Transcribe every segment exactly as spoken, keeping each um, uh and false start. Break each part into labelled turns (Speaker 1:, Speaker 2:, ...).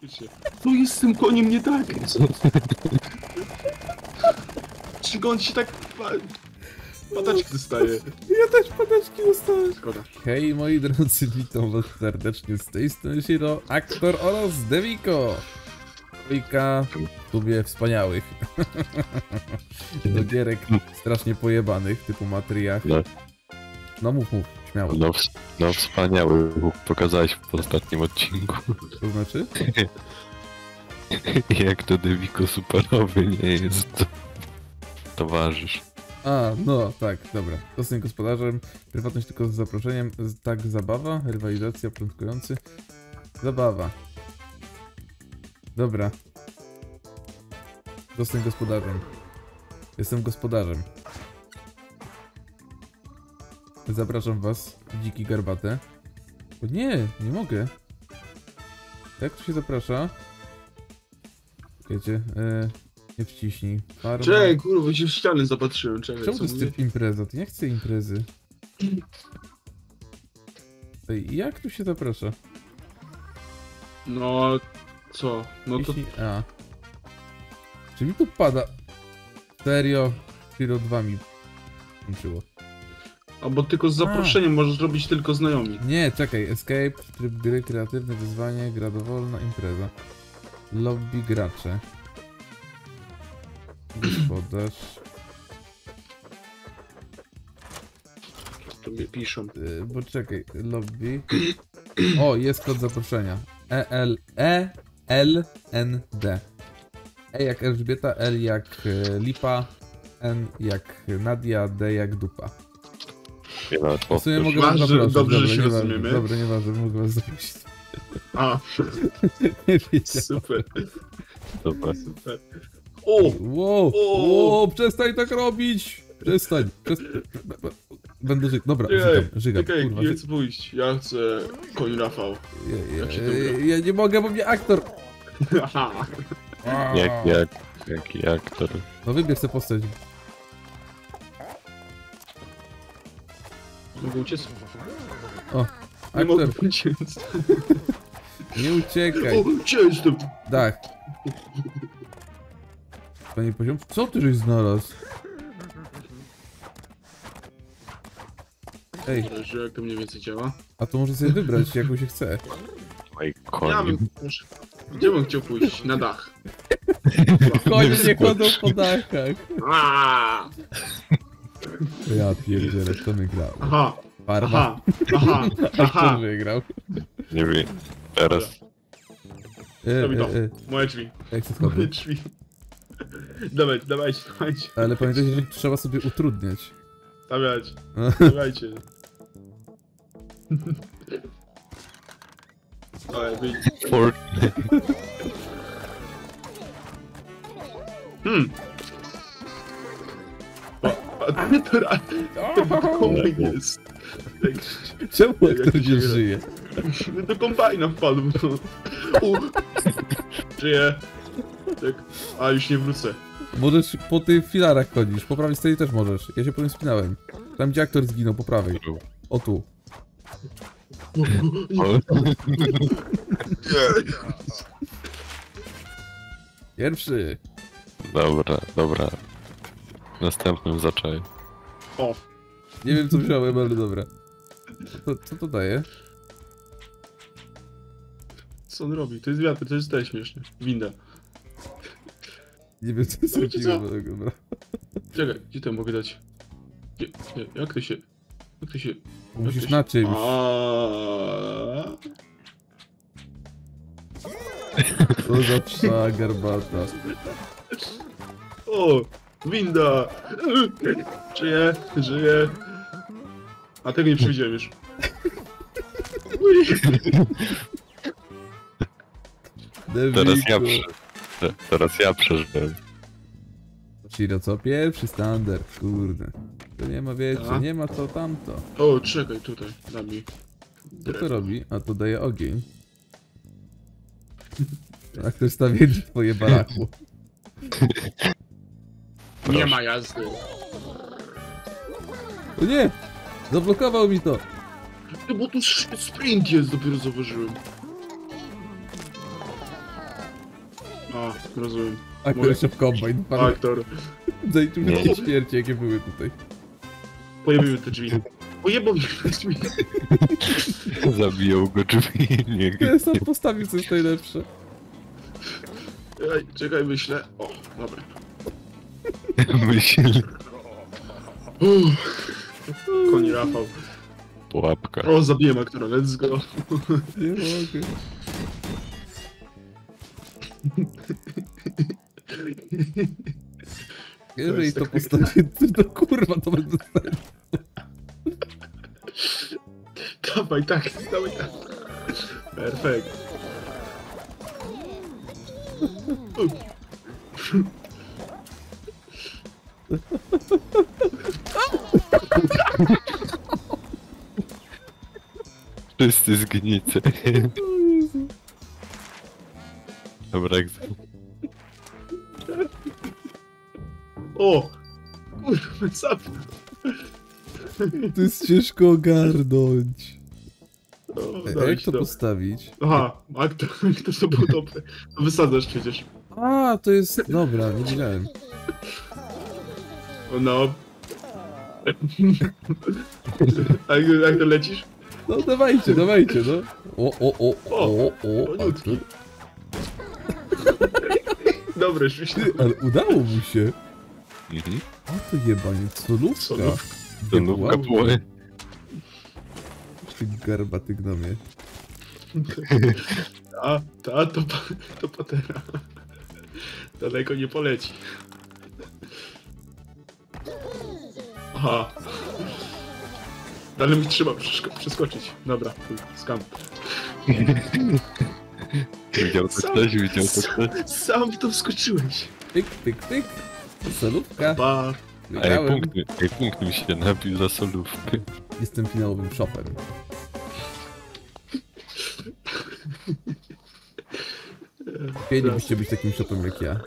Speaker 1: Co jest z tym koniem nie tak? Czy on się tak... Pataczki dostaje.
Speaker 2: Ja też padaczki dostałem.
Speaker 1: Szkoda.
Speaker 2: Hej moi drodzy, witam was serdecznie z tej strony Shiro, aktor oraz Deviko. Dwójka w sumie wspaniałych. Do gierek strasznie pojebanych, typu Matriach.
Speaker 3: No,
Speaker 2: No mów, mów, śmiało.
Speaker 3: no, no wspaniały, pokazałeś w ostatnim odcinku.
Speaker 2: To znaczy?
Speaker 3: Jak to Deviko superowy nie jest towarzysz.
Speaker 2: A, no tak, dobra. Zostań gospodarzem, prywatność tylko z zaproszeniem, z- tak zabawa, rywalizacja, początkujący. Zabawa. Dobra. Zostań gospodarzem. Jestem gospodarzem. Zapraszam was, dziki garbate. O nie, nie mogę. Jak tu się zaprasza? Czekajcie, e, nie wciśnij. Farma.
Speaker 1: Czekaj, kurwa, się w ściany zapatrzyłem. Czekaj,
Speaker 2: Czemu
Speaker 1: co
Speaker 2: to jest
Speaker 1: mówię?
Speaker 2: typ impreza? Ty nie chcę imprezy. Ej, jak tu się zaprasza?
Speaker 1: No... Co? No to...
Speaker 2: Jeśli... A. Czy mi tu pada? Serio? Hero dwa mi włączyło.
Speaker 1: Albo tylko z zaproszeniem możesz robić tylko znajomi.
Speaker 2: Nie, czekaj. Escape, tryb gry, kreatywne wyzwanie, gra dowolna, impreza. Lobby gracze. Gospodarz.
Speaker 1: To mnie piszą.
Speaker 2: Yy, bo czekaj, lobby. O, jest kod zaproszenia. E L E L N D. E jak Elżbieta, L jak e, Lipa, N jak Nadia, D jak Dupa.
Speaker 3: Nie ma
Speaker 2: W sumie mogę
Speaker 1: Masz,
Speaker 2: was
Speaker 1: że-
Speaker 2: zaprosić.
Speaker 1: dobrze, że
Speaker 2: Dobra,
Speaker 1: się
Speaker 2: nieważne,
Speaker 1: rozumiemy.
Speaker 2: dobra, nieważne, mogę was zaprosić.
Speaker 1: A,
Speaker 2: Nie wiedziałem.
Speaker 1: super,
Speaker 3: Dobra.
Speaker 1: super. O!
Speaker 2: Wow,
Speaker 1: O!
Speaker 2: wow, przestań tak robić! Przestań, przestań. Będę żyć. Dobra, żygam,
Speaker 1: Czekaj,
Speaker 2: żygam,
Speaker 1: czekaj,
Speaker 2: kurwa.
Speaker 1: nie
Speaker 2: ży-
Speaker 1: chcę pójść. Ja chcę koń Rafał.
Speaker 2: Ja,
Speaker 1: jak się
Speaker 2: ja,
Speaker 1: to gra?
Speaker 2: ja, ja nie mogę, bo mnie aktor.
Speaker 1: Aha.
Speaker 3: Jak, jak, jaki aktor.
Speaker 2: No wybierz sobie postać.
Speaker 1: Mogę uciec?
Speaker 2: O,
Speaker 1: Nie mogę
Speaker 2: aktor,
Speaker 1: uciec.
Speaker 2: nie uciekaj.
Speaker 1: O, gdzie jestem?
Speaker 2: Dach. Panie poziom, co ty żeś znalazł? Ej,
Speaker 1: Zależy, jak to mniej więcej działa.
Speaker 2: a to może sobie wybrać, jaką się chce.
Speaker 3: Oj,
Speaker 1: Ja
Speaker 3: koni.
Speaker 1: bym... muszę- Gdzie bym chciał pójść? Na dach.
Speaker 2: Konie nie chodzą po dachach.
Speaker 1: Aaaa!
Speaker 2: Ja pierdzielę, kto wygrał?
Speaker 1: Aha,
Speaker 2: Farma.
Speaker 1: aha, aha,
Speaker 2: Kto
Speaker 1: aha.
Speaker 2: wygrał?
Speaker 3: Nie wiem. Teraz.
Speaker 2: E,
Speaker 1: Robi to.
Speaker 2: e, e,
Speaker 1: Moje drzwi.
Speaker 2: jak to
Speaker 1: Moje
Speaker 2: schodzi?
Speaker 1: drzwi. Dawajcie, dawajcie, dawajcie.
Speaker 2: Ale pamiętajcie, że trzeba sobie utrudniać.
Speaker 1: Dawajcie, dawajcie. Ale wyjdź.
Speaker 3: For...
Speaker 1: Hmm. A, a to ra- to kombajn jest. Tak,
Speaker 2: Czemu
Speaker 1: Jak
Speaker 2: aktor
Speaker 1: to się
Speaker 2: nie
Speaker 1: gra?
Speaker 2: żyje?
Speaker 1: do kombajna wpadł. No. U. Żyję. Tak. A, już nie wrócę.
Speaker 2: Możesz po tych filarach chodzić, po prawej stronie też możesz. Ja się po tym spinałem. Tam gdzie aktor zginął, po prawej. O tu. Pierwszy.
Speaker 3: Dobra, dobra. Następnym zaczaj.
Speaker 1: O,
Speaker 2: Nie wiem co wziąłem, ale dobra. Co, co to daje?
Speaker 1: co on robi? To jest wiatr, to jest też śmieszne. Winda.
Speaker 2: Nie wiem co
Speaker 1: Wiecie
Speaker 2: zrobiłem,
Speaker 1: co?
Speaker 2: ale dobra.
Speaker 1: Czekaj, gdzie to mogę dać? Gdzie, nie, jak to się... Jak to się...
Speaker 2: Musisz
Speaker 1: jak to
Speaker 2: na
Speaker 1: się...
Speaker 2: czymś.
Speaker 1: Aaaa.
Speaker 2: Co za psa garbata.
Speaker 1: O! Winda! Żyję, żyję. A tego nie przewidziałem już. Ui.
Speaker 3: Teraz ja,
Speaker 2: Deviko.
Speaker 3: prze... Teraz ja przeżyłem.
Speaker 2: Shiro, co? Pierwszy standard, kurde. To nie ma, wiecie,
Speaker 1: A?
Speaker 2: nie ma co tamto.
Speaker 1: O, czekaj, tutaj, na mi.
Speaker 2: Co to robi? A to daje ogień. A ktoś stawia twoje barakło.
Speaker 1: Nie ma jazdy.
Speaker 2: O nie! Zablokował mi to!
Speaker 1: No bo tu sprint jest, dopiero zauważyłem. A, rozumiem.
Speaker 2: Aktor Szef Kombajn.
Speaker 1: Aktor.
Speaker 2: Zaliczył
Speaker 3: Nie.
Speaker 2: wszystkie śmierci, jakie były tutaj.
Speaker 1: Pojawiły te drzwi. Pojebał mi te drzwi.
Speaker 3: Zabiją go drzwi, nie
Speaker 2: Ja sam postawił, co jest najlepsze.
Speaker 1: Ej, czekaj, myślę. O, dobra.
Speaker 3: myśl.
Speaker 1: Uff. Koni Rafał.
Speaker 3: Pułapka.
Speaker 1: O, zabiłem aktora, let's go.
Speaker 2: Nie mogę. Jeżeli
Speaker 1: jest
Speaker 2: to
Speaker 1: tak-
Speaker 2: postawię, to kurwa, to będę stać.
Speaker 1: Dawaj, tak, dawaj, tak. Perfekt.
Speaker 3: Wszyscy zgnicie. Dobra, jak...
Speaker 1: O! Kurwa, zapnę.
Speaker 2: To jest ciężko ogarnąć.
Speaker 1: O,
Speaker 2: Ej,
Speaker 1: daj
Speaker 2: jak
Speaker 1: się
Speaker 2: to
Speaker 1: to.
Speaker 2: postawić?
Speaker 1: Aha, aktor, aktor to było dobre. To wysadzasz przecież.
Speaker 2: A, to jest... Dobra, nie wiedziałem.
Speaker 1: No. A jak, jak to lecisz?
Speaker 2: No dawajcie, dawajcie, no. O, o, o, o, o, a
Speaker 1: Koniutki.
Speaker 2: tu...
Speaker 1: Dobre, śmieszne.
Speaker 2: Ty, ale udało mu się.
Speaker 3: Mhm.
Speaker 2: A to jebanie, solówka.
Speaker 1: Solówka.
Speaker 3: To nówka była.
Speaker 2: Ty garbaty gnomie.
Speaker 1: A, ta, to, pa- to patera. Daleko nie poleci. Aha. Dalej mi trzeba przeszko- przeskoczyć. Dobra, chuj, skam.
Speaker 3: Widział to ktoś, widział to ktoś.
Speaker 1: Sam w to wskoczyłeś.
Speaker 2: Tyk, tyk, tyk. Solówka.
Speaker 1: Pa.
Speaker 3: Ej,
Speaker 2: Wygrałem.
Speaker 3: punkt, mi- ej, punkt mi się nabił za solówkę.
Speaker 2: Jestem finałowym shopem. Chcielibyście być takim shopem jak ja.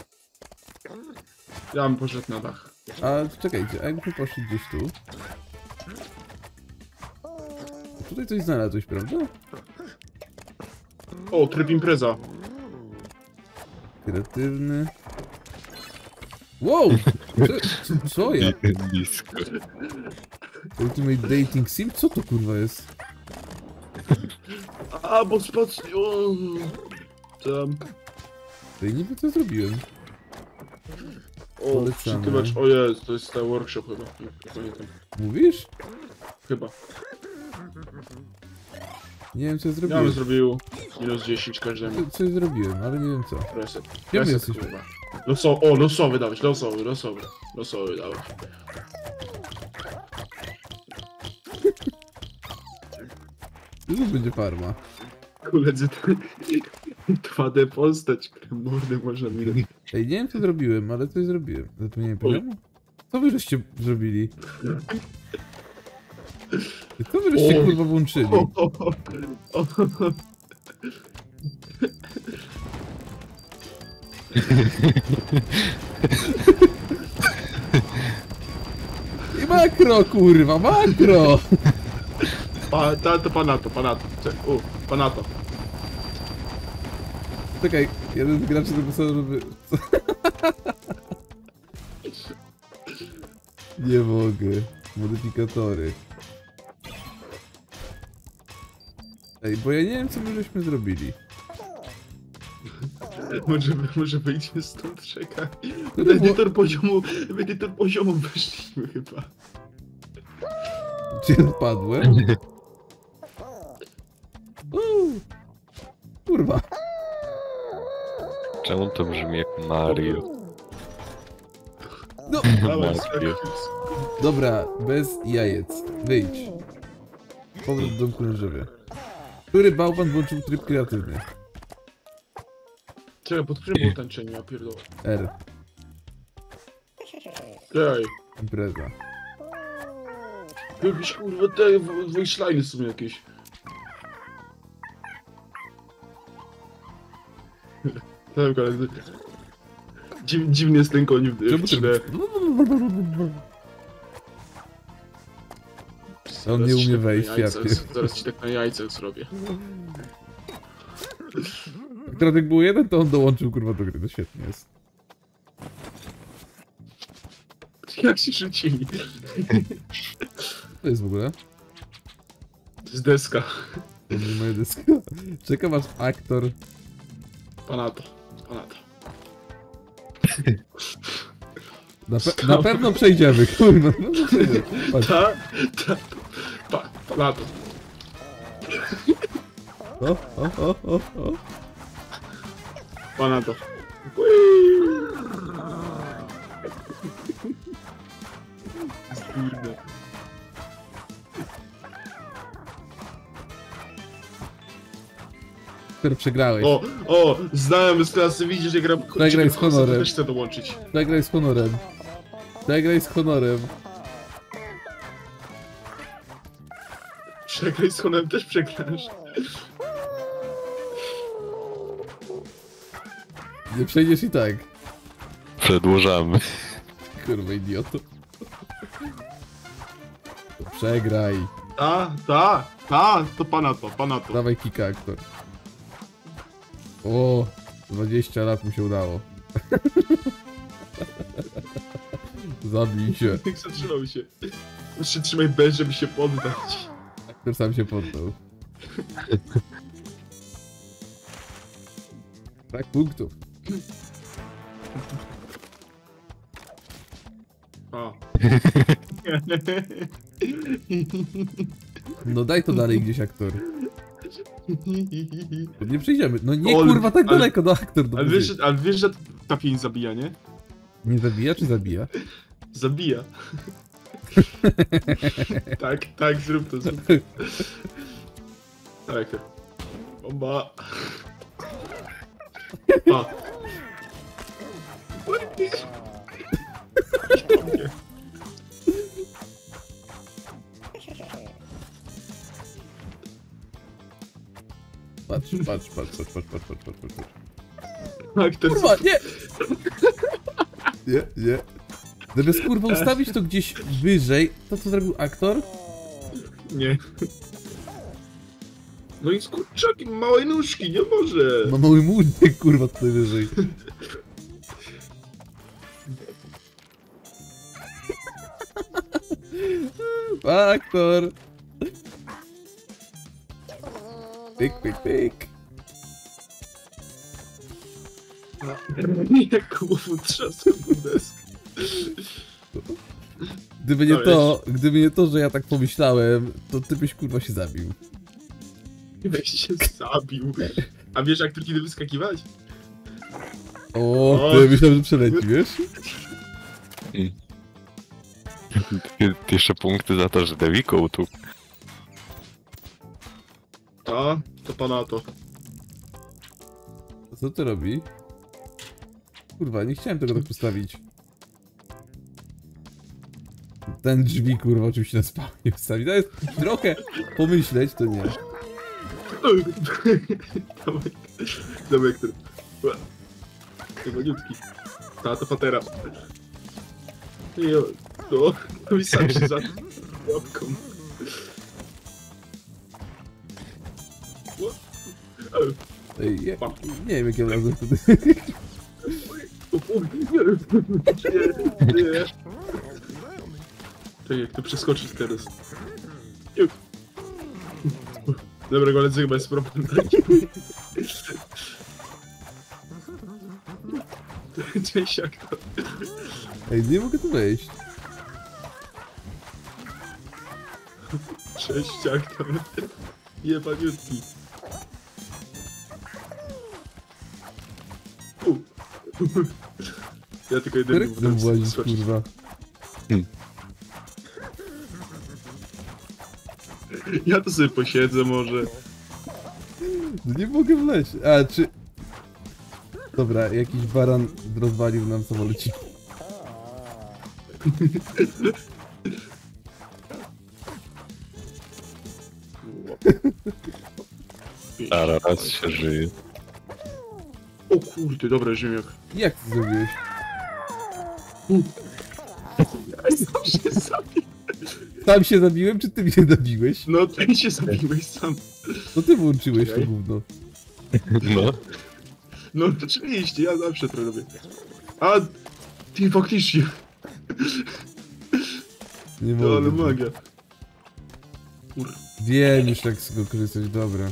Speaker 1: Ja bym poszedł na dach.
Speaker 2: A czekajcie, a jakby poszli gdzieś tu? Tutaj coś znalazłeś, prawda?
Speaker 1: O, tryb impreza.
Speaker 2: Kreatywny. Wow! Co, co ja?
Speaker 3: Nisko.
Speaker 2: Ultimate Dating Sim? Co to kurwa jest?
Speaker 1: A, bo spadł... O, tam...
Speaker 2: To ja nie wiem co zrobiłem.
Speaker 1: O,
Speaker 2: Polecamy.
Speaker 1: przytymacz... O jest, to jest ten workshop chyba. Nie, nie pamiętam.
Speaker 2: Mówisz?
Speaker 1: Chyba.
Speaker 2: Nie wiem co ja
Speaker 1: Ja bym
Speaker 2: zrobiłem.
Speaker 1: zrobił minus dziesięć każdemu.
Speaker 2: Co, coś zrobiłem, ale nie wiem co.
Speaker 1: Reset.
Speaker 2: Gdzie my
Speaker 1: Reset,
Speaker 2: jesteśmy?
Speaker 1: kurwa. Loso o, losowy dałeś, losowy, losowy. Losowy dałeś.
Speaker 2: To będzie farma.
Speaker 1: Koledzy, to dwa D postać, które mordę można minąć.
Speaker 2: Ej, nie wiem co zrobiłem, ale coś zrobiłem. Zapomniałem poziomu? Co wy żeście zrobili? Co wy żeście
Speaker 1: O.
Speaker 2: kurwa włączyli?
Speaker 1: O, o, o, o.
Speaker 2: I makro kurwa, makro!
Speaker 1: Pa, ta, to panato, panato. Czek, u, panato.
Speaker 2: Czekaj, jeden z graczy napisał, żeby... Co? Nie mogę. Modyfikatory. Ej, bo ja nie wiem co my żeśmy zrobili.
Speaker 1: Może, może wyjdźmy stąd, czekaj.
Speaker 2: To
Speaker 1: W
Speaker 2: było-
Speaker 1: edytor poziomu, w edytor poziomu weszliśmy chyba.
Speaker 2: Gdzie odpadłem? Uuu. Kurwa.
Speaker 3: Czemu to brzmi jak Mario?
Speaker 2: No,
Speaker 1: Dawaj,
Speaker 3: Mario.
Speaker 2: dobra, bez jajec. Wyjdź. Powrót do domku na drzewie. Który bałwan włączył tryb kreatywny?
Speaker 1: Czekaj, pod którym było tańczenie, ja pierdolę.
Speaker 2: R.
Speaker 1: Ej,
Speaker 2: Impreza.
Speaker 1: jakieś kurwa te voice są jakieś. Tak, ale... Dziw, dziwnie jest ten koń w, w
Speaker 2: Czemu
Speaker 1: trzy D.
Speaker 2: ty... On nie
Speaker 1: Zaraz ci
Speaker 2: umie
Speaker 1: tak na
Speaker 2: wejść, ja
Speaker 1: jajcach-
Speaker 2: pier-
Speaker 1: Zaraz ci tak na jajcach zrobię.
Speaker 2: Akurat jak było jeden, to on dołączył kurwa do gry, to świetnie jest.
Speaker 1: Jak się rzucili?
Speaker 2: To jest w ogóle?
Speaker 1: To jest deska.
Speaker 2: To nie moja deska. Czekam aż aktor...
Speaker 1: Panato. Panato.
Speaker 2: Na, pe na pewno przejdziemy, kurwa. No, no przejdziemy. Patrz.
Speaker 1: Ta, ta, pa, panato.
Speaker 2: O, o, o, o, o.
Speaker 1: Panato. Kurde.
Speaker 2: Który przegrałeś.
Speaker 1: O, o, znajomy z klasy, widzisz, jak gram...
Speaker 2: Przegraj z honorem.
Speaker 1: Też chcę dołączyć.
Speaker 2: Przegraj z honorem. Przegraj z honorem.
Speaker 1: Przegraj z honorem, też przegrasz.
Speaker 2: Nie przejdziesz i tak.
Speaker 3: Przedłużamy.
Speaker 2: Kurwa idioto. To przegraj.
Speaker 1: Ta, ta, ta, to panato, panato.
Speaker 2: Dawaj kika aktor. O, dwadzieścia lat mu się udało. Zabij się.
Speaker 1: Zatrzymał się. Przytrzymaj B, żeby się poddać.
Speaker 2: Aktor sam się poddał. Brak punktów.
Speaker 1: A.
Speaker 2: No daj to dalej gdzieś aktor. Nie przyjdziemy. No nie
Speaker 1: Ol,
Speaker 2: kurwa tak
Speaker 1: ale-
Speaker 2: daleko do aktor. Do
Speaker 1: Ale wiesz, ale wiesz, że ta pięć zabija, nie?
Speaker 2: Nie zabija czy zabija?
Speaker 1: Zabija. Tak, tak, zrób to, zrób. Tak. Bomba. A.
Speaker 2: Patrz, patrz, patrz, patrz, patrz, patrz, patrz, patrz, patrz.
Speaker 1: Tak, ten
Speaker 2: Kurwa, nie! Nie, nie. Zamiast kurwa ustawić to gdzieś wyżej, to co zrobił aktor?
Speaker 1: Nie. No i z kurczakiem małej nóżki, nie może.
Speaker 2: Ma mały mundek kurwa tutaj wyżej. Aktor! Pyk, pyk, pyk.
Speaker 1: Jak głową trzasłem w deskę.
Speaker 2: Gdyby nie
Speaker 1: No
Speaker 2: to, gdyby nie to, że ja tak pomyślałem, to ty byś kurwa się zabił.
Speaker 1: Weź się zabił. A wiesz, jak tu kiedy wyskakiwać?
Speaker 2: O,
Speaker 1: O.
Speaker 2: ty myślałem, że przeleci, wiesz?
Speaker 3: I... Jeszcze punkty za to, że Deviko tu.
Speaker 1: A, to panato.
Speaker 2: Co ty robi? Kurwa, nie chciałem tego tak postawić. Ten drzwi, kurwa, oczywiście na spawnie wstawić. To jest trochę pomyśleć, to nie.
Speaker 1: Domek, domek, który... Chyba Ta, to patera. Jo, to... To mi sam się za... łapką.
Speaker 2: Ej, ja, nie wiem, jak ja wlazłem wtedy.
Speaker 1: O, o, nie, nie, nie. Tak jak to przeskoczyć teraz. Juk. Dobra, ale chyba jest problem taki. Cześć, jak to?
Speaker 2: Ej, nie mogę tu wejść.
Speaker 1: Cześć, jak to? Jebaniutki. U. Ja tylko jeden
Speaker 2: Których chcę włazić, kurwa?
Speaker 1: Ja to sobie posiedzę może.
Speaker 2: No nie mogę wleźć. A, czy... Dobra, jakiś baran rozwalił nam samolocik.
Speaker 3: A raz się żyje.
Speaker 1: O kurde, dobra ziemniak.
Speaker 2: Jak ty zrobiłeś?
Speaker 1: Ja sam się zabił.
Speaker 2: Sam się zabiłem, czy ty mnie zabiłeś?
Speaker 1: No ty się zabiłeś sam.
Speaker 2: To ty włączyłeś to
Speaker 1: Okej.
Speaker 2: gówno.
Speaker 3: No.
Speaker 1: No oczywiście, ja zawsze to robię. A, ty faktycznie.
Speaker 2: Nie
Speaker 1: To ale
Speaker 2: mogę.
Speaker 1: magia. Kur...
Speaker 2: Wiem już jak z tego korzystać, dobra.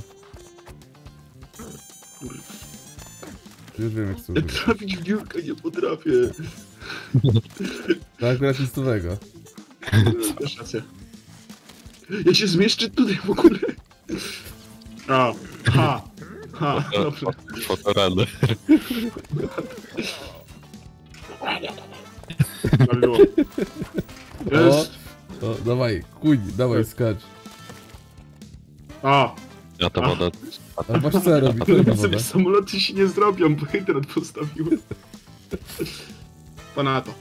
Speaker 1: kur...
Speaker 2: Już wiem jak z tego
Speaker 1: Ja
Speaker 2: korzystać.
Speaker 1: trafić w dziurkę nie potrafię.
Speaker 2: To akurat nic nowego.
Speaker 1: Też racja. Ja się zmieszczę tutaj w ogóle. A, ha, ha, dobrze.
Speaker 3: Fotoradę.
Speaker 1: Ale było. Jest.
Speaker 2: O, dawaj, kuń, dawaj, skacz.
Speaker 1: A,
Speaker 3: A to woda.
Speaker 2: Ale masz co robi, to robi
Speaker 1: sobie
Speaker 2: woda.
Speaker 1: samoloty się nie zrobią, bo hydrant postawiłem. Ponadto.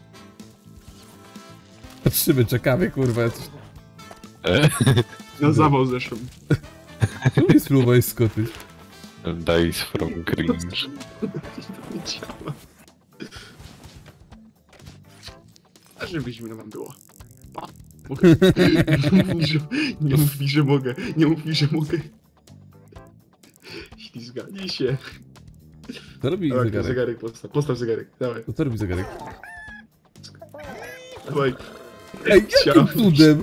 Speaker 2: Patrzymy, czekamy, kurwa. Ja coś...
Speaker 3: E?
Speaker 1: Na zawał zeszłem.
Speaker 2: Czemu spróbowałeś skoczyć?
Speaker 3: Dice from cringe.
Speaker 1: To nie działa. A żebyś mi nam było. Pa. Mogę. Nie mów mi, że, nie mów mi, że mogę. Nie mów mi, że mogę. Ślizganie się.
Speaker 2: To robi
Speaker 1: Dawaj,
Speaker 2: zegarek.
Speaker 1: zegarek postaw. Postaw zegarek. Dawaj.
Speaker 2: To co robi zegarek?
Speaker 1: Dawaj.
Speaker 2: Ej, jakim
Speaker 1: Chciałem-
Speaker 2: cudem?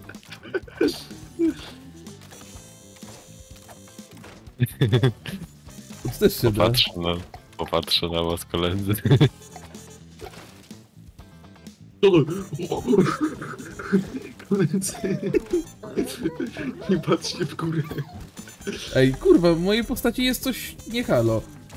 Speaker 2: To też się da.
Speaker 3: Popatrzę na, popatrzę na was koledzy.
Speaker 1: Koledzy. Nie patrzcie w górę.
Speaker 2: Ej, kurwa, w mojej postaci jest coś nie halo.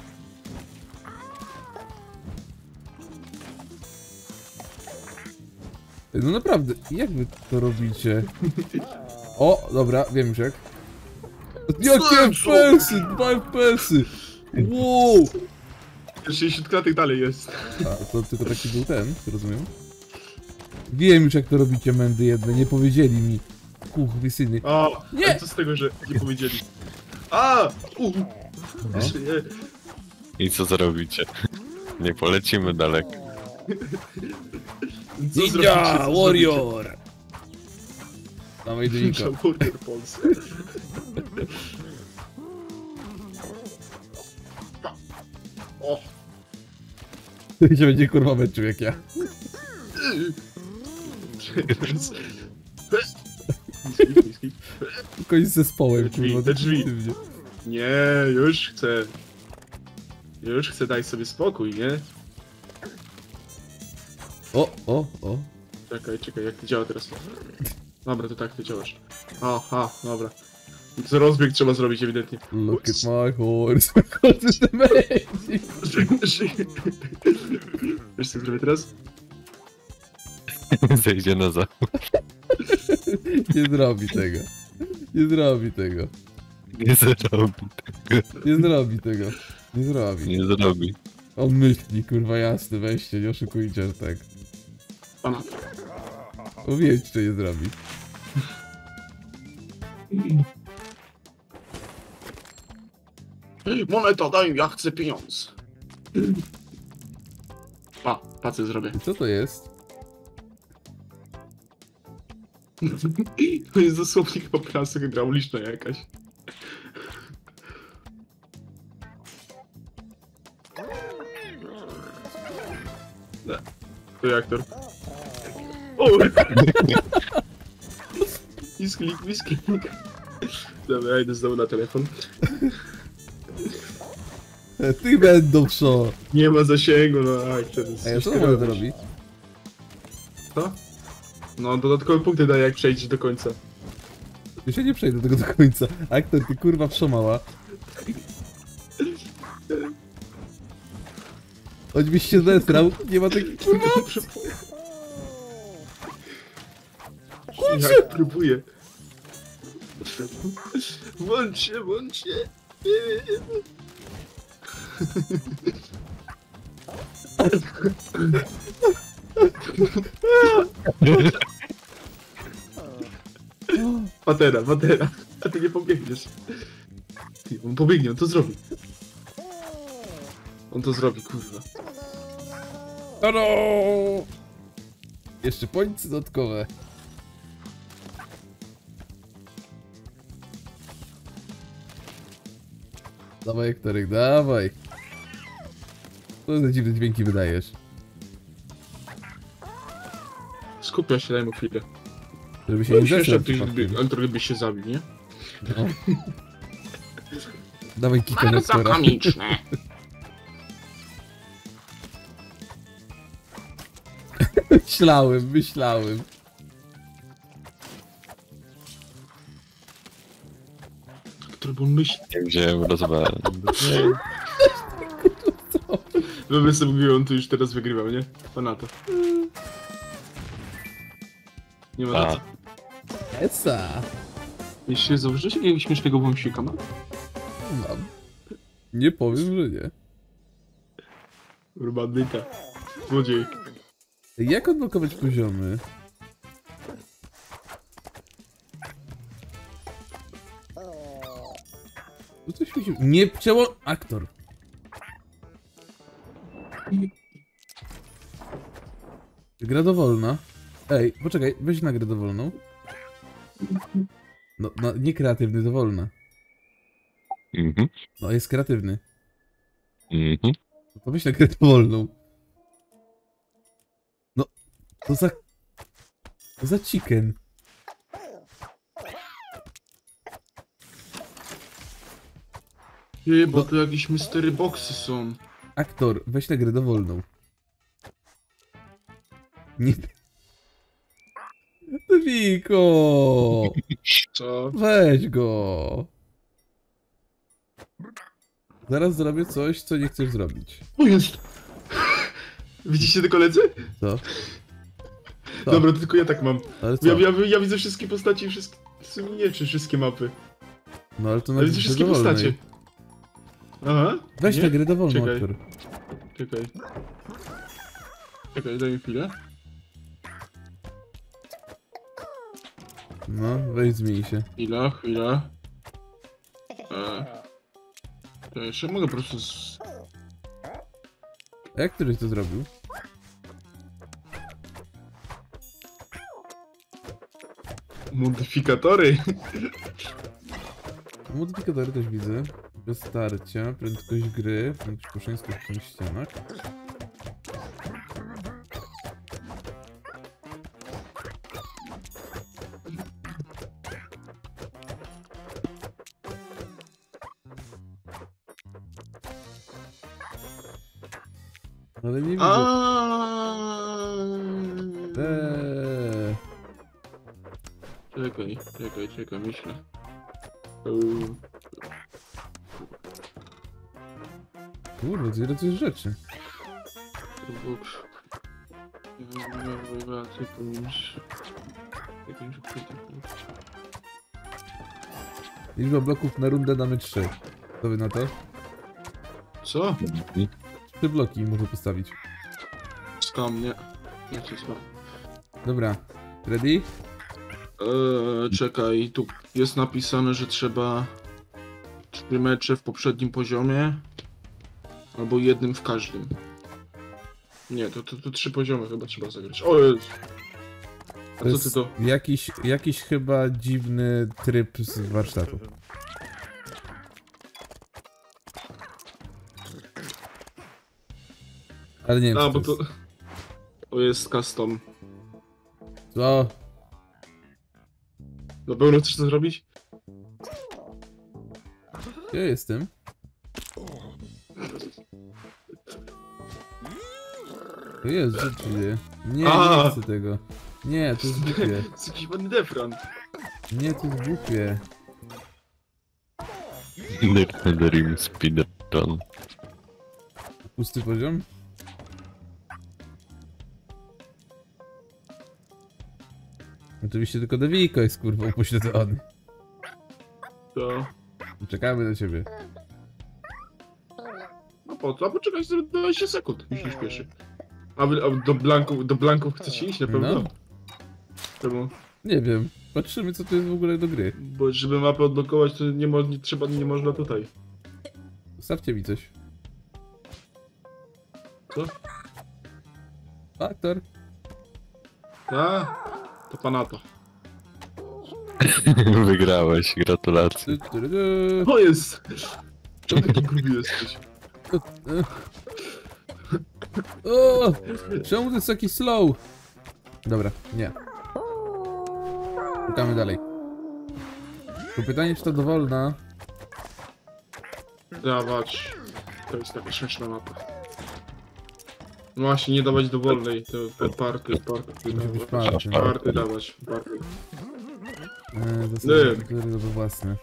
Speaker 2: Ej, no naprawdę, jak wy to robicie? O, dobra, wiem już jak. Jakie F P S-y! Dwa F P S-y! Wow!
Speaker 1: sześćdziesiąt klatek dalej jest.
Speaker 2: A, to tylko taki był ten, rozumiem? Wiem już jak to robicie, mędy jedne, nie powiedzieli mi. Kurwysyny.
Speaker 1: O,
Speaker 2: Nie!
Speaker 1: ale co z tego, że nie powiedzieli? A! U!
Speaker 2: No.
Speaker 1: Jeszcze nie.
Speaker 3: I co zrobicie? Nie polecimy daleko.
Speaker 1: Co zrobicie, co
Speaker 2: Warrior! Dawaj do
Speaker 1: zrobicie?
Speaker 2: Niko.
Speaker 1: Ninja Warrior Polska. O!
Speaker 2: się będzie kurwa męczył jak ja.
Speaker 1: Teraz... Niski, niski.
Speaker 2: Tylko z zespołem,
Speaker 1: Te drzwi,
Speaker 2: kurwa,
Speaker 1: te drzwi.
Speaker 2: definitywnie.
Speaker 1: Nie, już chcę. Już chcę, daj sobie spokój, nie?
Speaker 2: O, o, o.
Speaker 1: Czekaj, czekaj, jak to działa teraz? Dobra, to tak ty działasz. Aha, dobra. I co rozbieg trzeba zrobić ewidentnie.
Speaker 2: Look at my horse. Horse is amazing.
Speaker 1: Wiesz co zrobię teraz?
Speaker 3: Zejdzie na za.
Speaker 2: Nie zrobi tego. Nie zrobi tego.
Speaker 3: Nie zrobi tego.
Speaker 2: Nie zrobi tego. Nie zrobi.
Speaker 3: Nie zrobi.
Speaker 2: On myśli, kurwa jasne, weźcie, nie oszukujcie, że tak.
Speaker 1: Pana.
Speaker 2: Mówiłem ci, że nie zrobi.
Speaker 1: Moneta, daj, ja chcę pieniądz. Pa, pa co zrobię.
Speaker 2: I co to jest?
Speaker 1: To jest dosłownie chyba prasa hydrauliczna jakaś. To reaktor. O! Misklik, misklik. Dobra, ja idę znowu na telefon.
Speaker 2: E, Ty będą szo.
Speaker 1: Nie ma zasięgu, no aj, wtedy.
Speaker 2: A ja co mogę to robić?
Speaker 1: Co? No, dodatkowe punkty daje, jak przejdziesz do końca.
Speaker 2: Już ja nie przejdę tego do końca. Aktor, ty kurwa wszomała. Choćbyś się zesrał, nie ma takich kurwa.
Speaker 1: Dobrze. Jak próbuję. Włącz się, włącz się. Patera, patera. A ty nie pobiegniesz. Ty, on pobiegnie, on to zrobi. On to zrobi, kurwa.
Speaker 2: Ano! Jeszcze pońce dodatkowe. Dawaj, Ektorek, dawaj. Co za dziwne dźwięki wydajesz?
Speaker 1: Skupia się, daj mu chwilę.
Speaker 2: Żeby się
Speaker 1: No,
Speaker 2: nie
Speaker 1: się jeszcze
Speaker 2: zesrał
Speaker 1: ktoś,
Speaker 2: przypadkiem.
Speaker 1: by- ale trochę byś się zabił, nie?
Speaker 2: No. Dawaj kika
Speaker 1: Bardzo
Speaker 2: doktora.
Speaker 1: komiczne.
Speaker 2: Myślałem, myślałem.
Speaker 1: Który był myśl.
Speaker 3: Nie wziąłem rozwalę.
Speaker 1: Wyobraź sobie, gdyby on tu już teraz wygrywał, nie? Panato. Nie ma za
Speaker 3: A,
Speaker 1: co.
Speaker 2: Esa.
Speaker 1: Jeśli zauważyłeś jakiegoś śmiesznego wąsika, ma?
Speaker 2: Mam. Nie powiem, że nie.
Speaker 1: Urbandyka. Złodziej.
Speaker 2: Jak odblokować poziomy? To coś mi się... Nie przeło... Aktor. Gra dowolna. Ej, poczekaj, weź na grę dowolną. No, no, nie kreatywny, dowolna.
Speaker 3: mhm,
Speaker 2: No, jest kreatywny.
Speaker 3: mhm.
Speaker 2: No to weź na grę dowolną. No, to za... To za chicken.
Speaker 1: Nie, bo
Speaker 2: No.
Speaker 1: to jakieś mystery boxy są.
Speaker 2: Aktor, weź na grę dowolną. Nie... Wiko!
Speaker 1: Co?
Speaker 2: Weź go! Zaraz zrobię coś, co nie chcesz zrobić.
Speaker 1: O, jest! Widzicie te koledzy?
Speaker 2: Co? Co?
Speaker 1: Dobra, to tylko ja tak mam.
Speaker 2: Ale co?
Speaker 1: Ja, ja, ja widzę wszystkie postaci, wszystkie... w sumie nie, czy wszystkie mapy.
Speaker 2: No ale to na
Speaker 1: Ja widzę
Speaker 2: grze
Speaker 1: wszystkie
Speaker 2: dowolnej.
Speaker 1: postacie. Aha.
Speaker 2: Weź
Speaker 1: nie?
Speaker 2: na grę dowolną,
Speaker 1: Czekaj.
Speaker 2: aktor.
Speaker 1: Czekaj. Czekaj, daj mi chwilę.
Speaker 2: No, weź zmień się.
Speaker 1: Chwila, chwila. E... To jeszcze mogę po prostu z...
Speaker 2: A jak któryś to zrobił?
Speaker 1: Modyfikatory.
Speaker 2: Modyfikatory też widzę. Bez starcia, prędkość gry, prędkość poruszania skupionych w ścianach. Ale nie widzę.
Speaker 1: Aaaa.
Speaker 2: Eee.
Speaker 1: Czekaj, czekaj, czekaj, myślę. Eee,
Speaker 2: Kurwa, zbiera coś rzeczy.
Speaker 1: Box. Rewelacja pomiędzy... Jakimś ukrytym.
Speaker 2: Liczba bloków na rundę damy trzy. Co wy na to?
Speaker 1: Co?
Speaker 3: Mhm.
Speaker 2: Trzy bloki może postawić.
Speaker 1: Skam, nie. Nie chcę skam.
Speaker 2: Dobra. Ready?
Speaker 1: Eee, czekaj, tu jest napisane, że trzeba trzy mecze w poprzednim poziomie albo jednym w każdym. Nie, to, to, to trzy poziomy chyba trzeba zagrać. O jest. A co ty to?
Speaker 2: Jakiś, jakiś chyba dziwny tryb z warsztatu. Ale nie wiem,
Speaker 1: A,
Speaker 2: co
Speaker 1: bo
Speaker 2: to
Speaker 1: to...
Speaker 2: jest.
Speaker 1: To jest custom.
Speaker 2: Co?
Speaker 1: Na pewno chcesz to zrobić?
Speaker 2: Ja jestem. To jest, co tu dzieje? Nie,
Speaker 1: A!
Speaker 2: nie chcę tego. Nie, to jest głupie.
Speaker 1: To jest jakiś ładny defran.
Speaker 2: Nie, to jest głupie.
Speaker 3: Nerd Dream Speedrun.
Speaker 2: Pusty poziom? Oczywiście tylko Dewiko jest kurwa upośledzony.
Speaker 1: To...
Speaker 2: Czekamy na ciebie.
Speaker 1: No po co? A poczekaj sobie dwadzieścia sekund, mi się śpieszy. A, wy, a do blanków, do blanków chcecie iść na pewno?
Speaker 2: No.
Speaker 1: Czemu?
Speaker 2: Nie wiem. Patrzymy co to jest w ogóle do gry.
Speaker 1: Bo żeby mapę odblokować, to nie, mo nie trzeba, nie można tutaj.
Speaker 2: Zostawcie mi coś.
Speaker 1: Co?
Speaker 2: Aktor.
Speaker 1: A? To panato.
Speaker 3: Wygrałeś, gratulacje.
Speaker 2: Tu, tu, tu, tu.
Speaker 1: O jest! Czemu taki gruby jesteś?
Speaker 2: Tu, tu. O! Czemu to jest taki slow? Dobra, nie. Szukamy dalej. To pytanie, czy to dowolna?
Speaker 1: Dawać. To jest taka śmieszna mapa. No właśnie, nie dawać dowolnej, to to party, party.
Speaker 2: Musi być
Speaker 1: dawać.
Speaker 2: party.
Speaker 1: Party dawać, party.
Speaker 2: Eee, to są
Speaker 1: Nie.
Speaker 2: kultury to własne.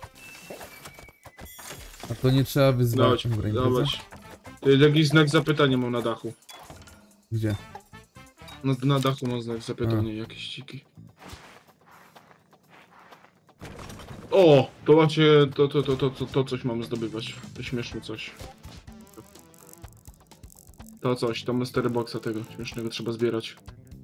Speaker 2: A to nie trzeba wyzwać.
Speaker 1: Dawać,
Speaker 2: Dobra, impreza?
Speaker 1: dawać. To jest jakiś znak zapytania mam na dachu.
Speaker 2: Gdzie?
Speaker 1: Na, na dachu mam znak zapytania, jakieś ciki. O! To macie, to, to, to, to, to, to coś mam zdobywać. To śmieszne coś. To coś, to mystery boxa tego śmiesznego trzeba zbierać.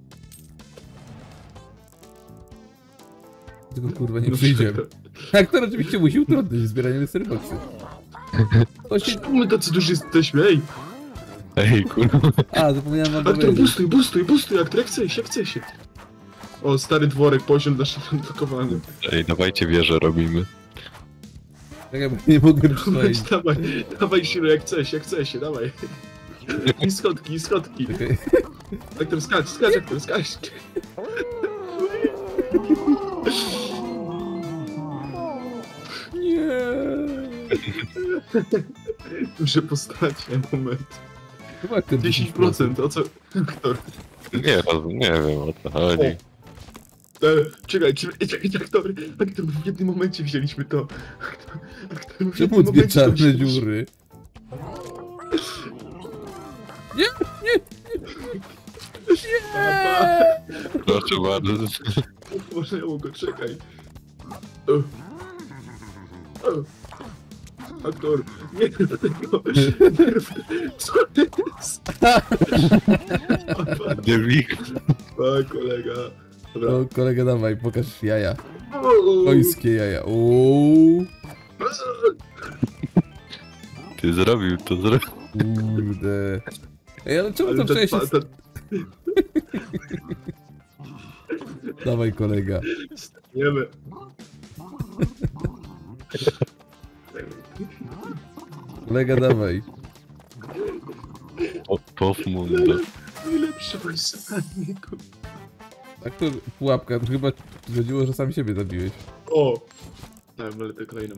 Speaker 2: Tylko kurwa nie przyjdziemy. Tak, to oczywiście musi utrudnić zbieranie mystery boxy. To się...
Speaker 1: My tacy duży jesteśmy, ej!
Speaker 3: Ej, kurwa.
Speaker 2: A, zapomniałem wam
Speaker 1: Aktor,
Speaker 2: powiedzieć.
Speaker 1: bustuj, bustuj, bustuj, aktor, jak chcesz, jak chcesz. O, stary dworek, poziom zaszlakowany.
Speaker 3: Ej, dawajcie wieżę robimy.
Speaker 2: Czekaj, bo nie mogę przejść.
Speaker 1: Dawaj, dawaj, Shiro, jak chcesz, jak chcesz, dawaj. I schodki, i schodki.
Speaker 2: Czekaj.
Speaker 1: Aktor, skacz, skacz, aktor, skacz.
Speaker 2: Nie.
Speaker 1: Duże postacie, moment.
Speaker 2: Chyba ten
Speaker 1: dziesięć procent, o co? Aktor.
Speaker 3: Nie, roz- nie wiem o co chodzi.
Speaker 1: E, czekaj, czekaj, czekaj, aktor, aktor, w jednym momencie wzięliśmy to. Aktor, aktor, w
Speaker 2: Czemu
Speaker 1: jednym
Speaker 2: dwie
Speaker 1: momencie to
Speaker 2: czarne
Speaker 1: wzięliśmy.
Speaker 2: dziury? Nie, nie, nie.
Speaker 3: Proszę bardzo.
Speaker 1: Otworzyło go, czekaj. O. O. Aktor, nie rób tego. Nie rób tego. Co to jest?
Speaker 3: Dewik.
Speaker 1: A, kolega. Dobra.
Speaker 2: No, kolega, dawaj, pokaż jaja.
Speaker 1: O.
Speaker 2: Końskie jaja. Uuu.
Speaker 3: Ty zrobił, to zrobił.
Speaker 2: Kurde. Ej, ale czemu
Speaker 1: Ale
Speaker 2: to
Speaker 1: ten
Speaker 2: przejście...
Speaker 1: pa- ten-
Speaker 2: Dawaj, kolega.
Speaker 1: Staniemy.
Speaker 2: Kolega, dawaj.
Speaker 3: O, pow mundo.
Speaker 1: Najlepsze wysłanie, kurwa.
Speaker 2: Tak to pułapka, to chyba chodziło, że sam siebie zabiłeś.
Speaker 1: O! Tak, lecę kolejną.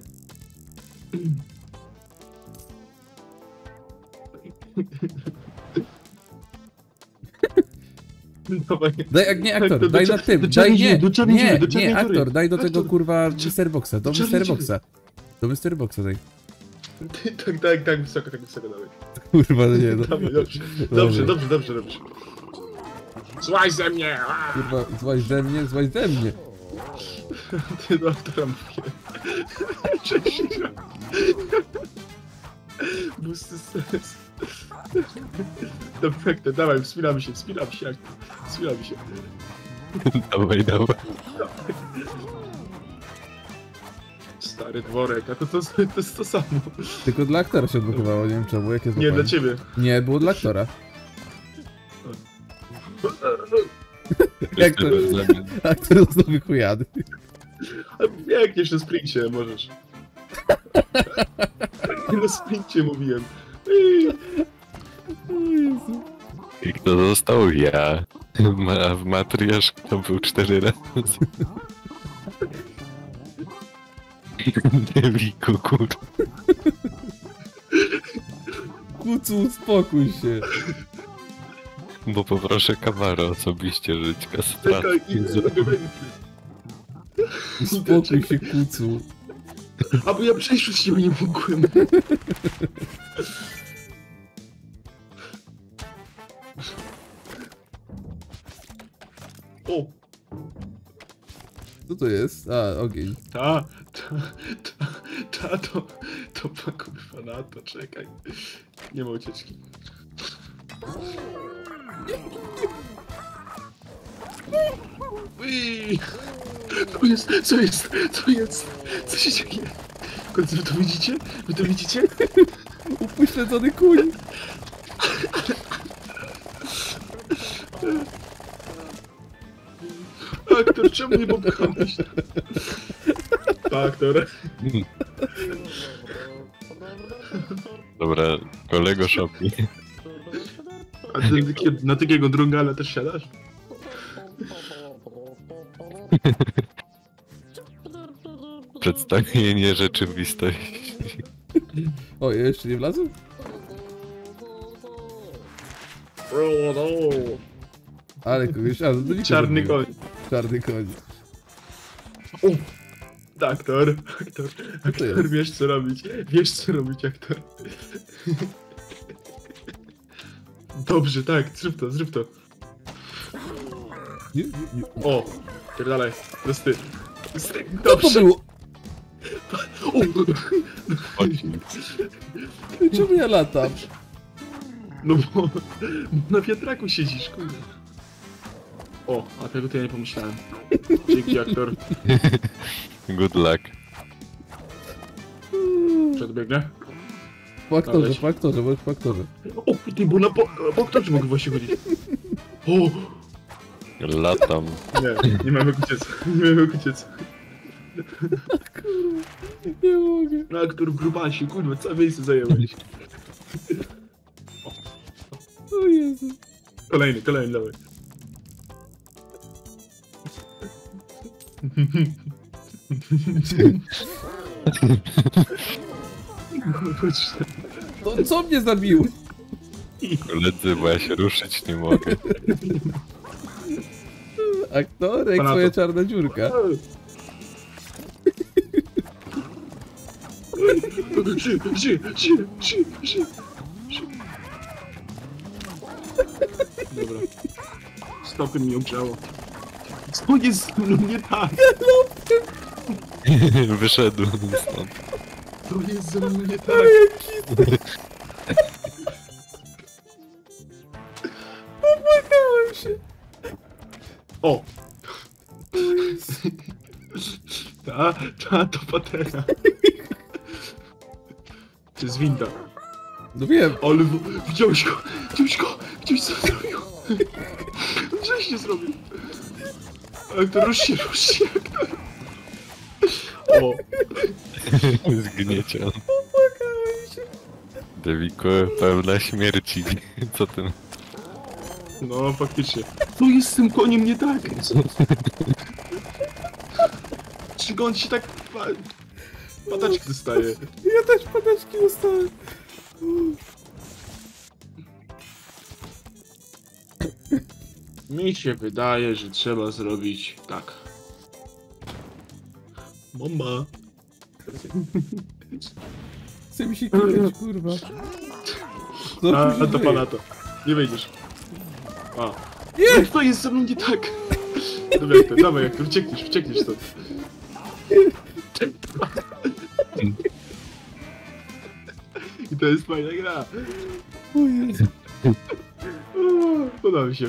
Speaker 1: Dawaj.
Speaker 2: Daj, jak nie, aktor,
Speaker 1: Tak, to
Speaker 2: daj
Speaker 1: do
Speaker 2: na
Speaker 1: cze-
Speaker 2: tym,
Speaker 1: do
Speaker 2: daj
Speaker 1: czarnej
Speaker 2: nie,
Speaker 1: dziury, do czarnej
Speaker 2: nie,
Speaker 1: dziury, do czarnej
Speaker 2: nie,
Speaker 1: dziury.
Speaker 2: aktor, daj do tego
Speaker 1: Aktor,
Speaker 2: kurwa Mister Boxa, do
Speaker 1: do czarnej
Speaker 2: Mister
Speaker 1: dziury.
Speaker 2: Boxa. Do Mister Boxa daj.
Speaker 1: Tak, tak, tak, wysoko, tak wysoko, dawaj.
Speaker 2: Kurwa, no nie, no.
Speaker 1: Dawaj, dobrze, dobrze, dobrze, dobrze, dobrze. Słuchaj ze mnie! a!
Speaker 2: Kurwa, złaź ze mnie, złaź ze mnie.
Speaker 1: Ty do aktora mówię. Cześć. Busty stres. Dobra, to dawaj, wspinamy się, wspinamy się, wspinamy się.
Speaker 3: Dawaj, dawaj.
Speaker 1: Stary dworek, a to, to, to jest to samo.
Speaker 2: Tylko dla aktora się odblokowało, nie wiem czemu, jakie
Speaker 1: Nie,
Speaker 2: złapanie.
Speaker 1: dla ciebie.
Speaker 2: Nie, było dla aktora. Jak to? Aktor znowu chujady.
Speaker 1: A jak jeszcze sprincie możesz. Na sprincie mówiłem. Ej,
Speaker 2: O Jezu.
Speaker 3: I kto został? Ja. Ma, w matriarz to był cztery razy. Dewiku, kur...
Speaker 2: Kucu, uspokój się.
Speaker 3: Bo poproszę Kamara osobiście żyć kastracji.
Speaker 1: Czekaj, i zrobię rękę.
Speaker 2: Uspokój się, kucu.
Speaker 1: A bo ja przejść przez ciebie nie mogłem. O!
Speaker 2: Co to jest? A, ogień.
Speaker 1: Ta, ta, ta, ta, to, to ma kurwa na to, czekaj. Nie ma ucieczki. Ui! Co jest, co jest, co jest, co się dzieje? W końcu wy to widzicie? Wy to widzicie?
Speaker 2: Upośledzony kuń.
Speaker 1: Aktor, czemu nie popchałeś? Aktor.
Speaker 3: Dobra, kolego Szopi.
Speaker 1: A ty kiedy- na takiego drungala też siadasz?
Speaker 3: Przedstawienie rzeczywistości.
Speaker 2: O, ja jeszcze nie wlazłem? Ale kogoś, a, no to
Speaker 1: Czarny koń.
Speaker 2: Czarny koń.
Speaker 1: O! Aktor, aktor,
Speaker 2: to
Speaker 1: aktor,
Speaker 2: jest?
Speaker 1: wiesz co robić, wiesz co robić, aktor. Dobrze, tak, zrób to, zrób to.
Speaker 2: Nie, nie, nie.
Speaker 1: O, pierdalaj, prosty.
Speaker 2: Co to
Speaker 1: Dobrze.
Speaker 2: było?
Speaker 1: O,
Speaker 3: Chodź.
Speaker 2: Czemu ja latam?
Speaker 1: no bo na wiatraku siedzisz, kurde. O, a tego to ja nie pomyślałem. Dzięki, aktor.
Speaker 3: Good luck.
Speaker 1: Przedbiegnę.
Speaker 2: Po aktorze,
Speaker 1: Dalej.
Speaker 2: po aktorze, bądź po aktorze.
Speaker 1: O, ty, bo na po, po aktorze mogę właśnie chodzić. O,
Speaker 3: Latam.
Speaker 1: nie, nie mam jak uciec, nie mam jak uciec.
Speaker 2: Nie mogę.
Speaker 1: No, aktor grubasie, kurwa, całe miejsce zajęłeś.
Speaker 2: O Jezu.
Speaker 1: Kolejny, kolejny, dawaj. Chodź.
Speaker 2: No co mnie zabił?
Speaker 3: Koledzy, bo ja się ruszyć nie mogę.
Speaker 2: Aktorek,
Speaker 1: Pana
Speaker 2: twoja
Speaker 1: to.
Speaker 2: czarna dziurka.
Speaker 1: Ży, ży, ży, ży, ży, ży. Dobra. Stopy mi ogrzało. Co jest no nie tak?
Speaker 3: Wyszedł stąd.
Speaker 1: To jest ze mną nie tak.
Speaker 2: Popłakałem się.
Speaker 1: O! Ta, ta, to patera. To jest winda.
Speaker 2: No wiem.
Speaker 1: Ale w- widziałeś go! Widziałeś go! Widziałeś co zrobił! Żeś nie zrobił! Ale to rusz się, rusz się! O!
Speaker 3: Zgnieciał.
Speaker 2: Popłakałem się.
Speaker 3: Deviko pełna śmierci. Co ty?
Speaker 1: No faktycznie. Co jest z tym koniem nie tak? Czy on się tak pa... pataczki dostaje?
Speaker 2: Ja też padaczki dostałem.
Speaker 1: Mi się wydaje, że trzeba zrobić tak. Mama.
Speaker 2: Chce mi się klikać, kurwa. Co
Speaker 1: A,
Speaker 2: tu się
Speaker 1: a to
Speaker 2: dzieje?
Speaker 1: pana to. Nie wejdziesz. A.
Speaker 2: Nie!
Speaker 1: To jest ze mną nie tak. Dobra, jak to, dawaj, jak to uciekniesz, uciekniesz stąd. I to jest fajna gra.
Speaker 2: O Jezu.
Speaker 1: O, podoba mi się.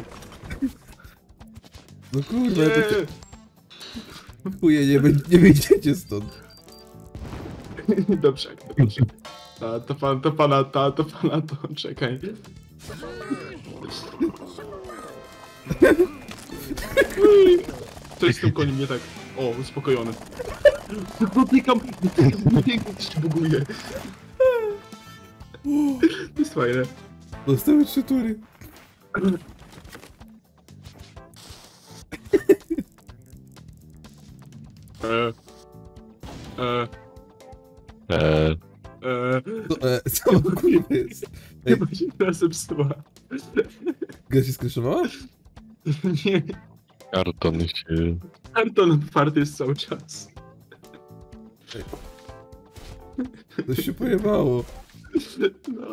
Speaker 2: No kurwa,
Speaker 1: Nie.
Speaker 2: to cię... Chuje, nie, wy- nie wyjdziecie stąd.
Speaker 1: Dobrze, jak to dobrze. Ta, to pan, to pana, ta, to pana, to czekaj. To jest z tym koniem nie tak. O, uspokojony. Dotykam, dotykam, jeszcze buguje. To jest fajne.
Speaker 2: Dostałem trzy tury.
Speaker 1: E, e,
Speaker 3: Eee,
Speaker 1: e,
Speaker 2: No, e, co kurwa jest? Ej,
Speaker 1: chyba się teraz zepsuła.
Speaker 2: gra się skraszowała?
Speaker 1: Nie,
Speaker 3: karton się...
Speaker 1: karton otwarty jest cały czas.
Speaker 2: To się pojebało.
Speaker 1: No.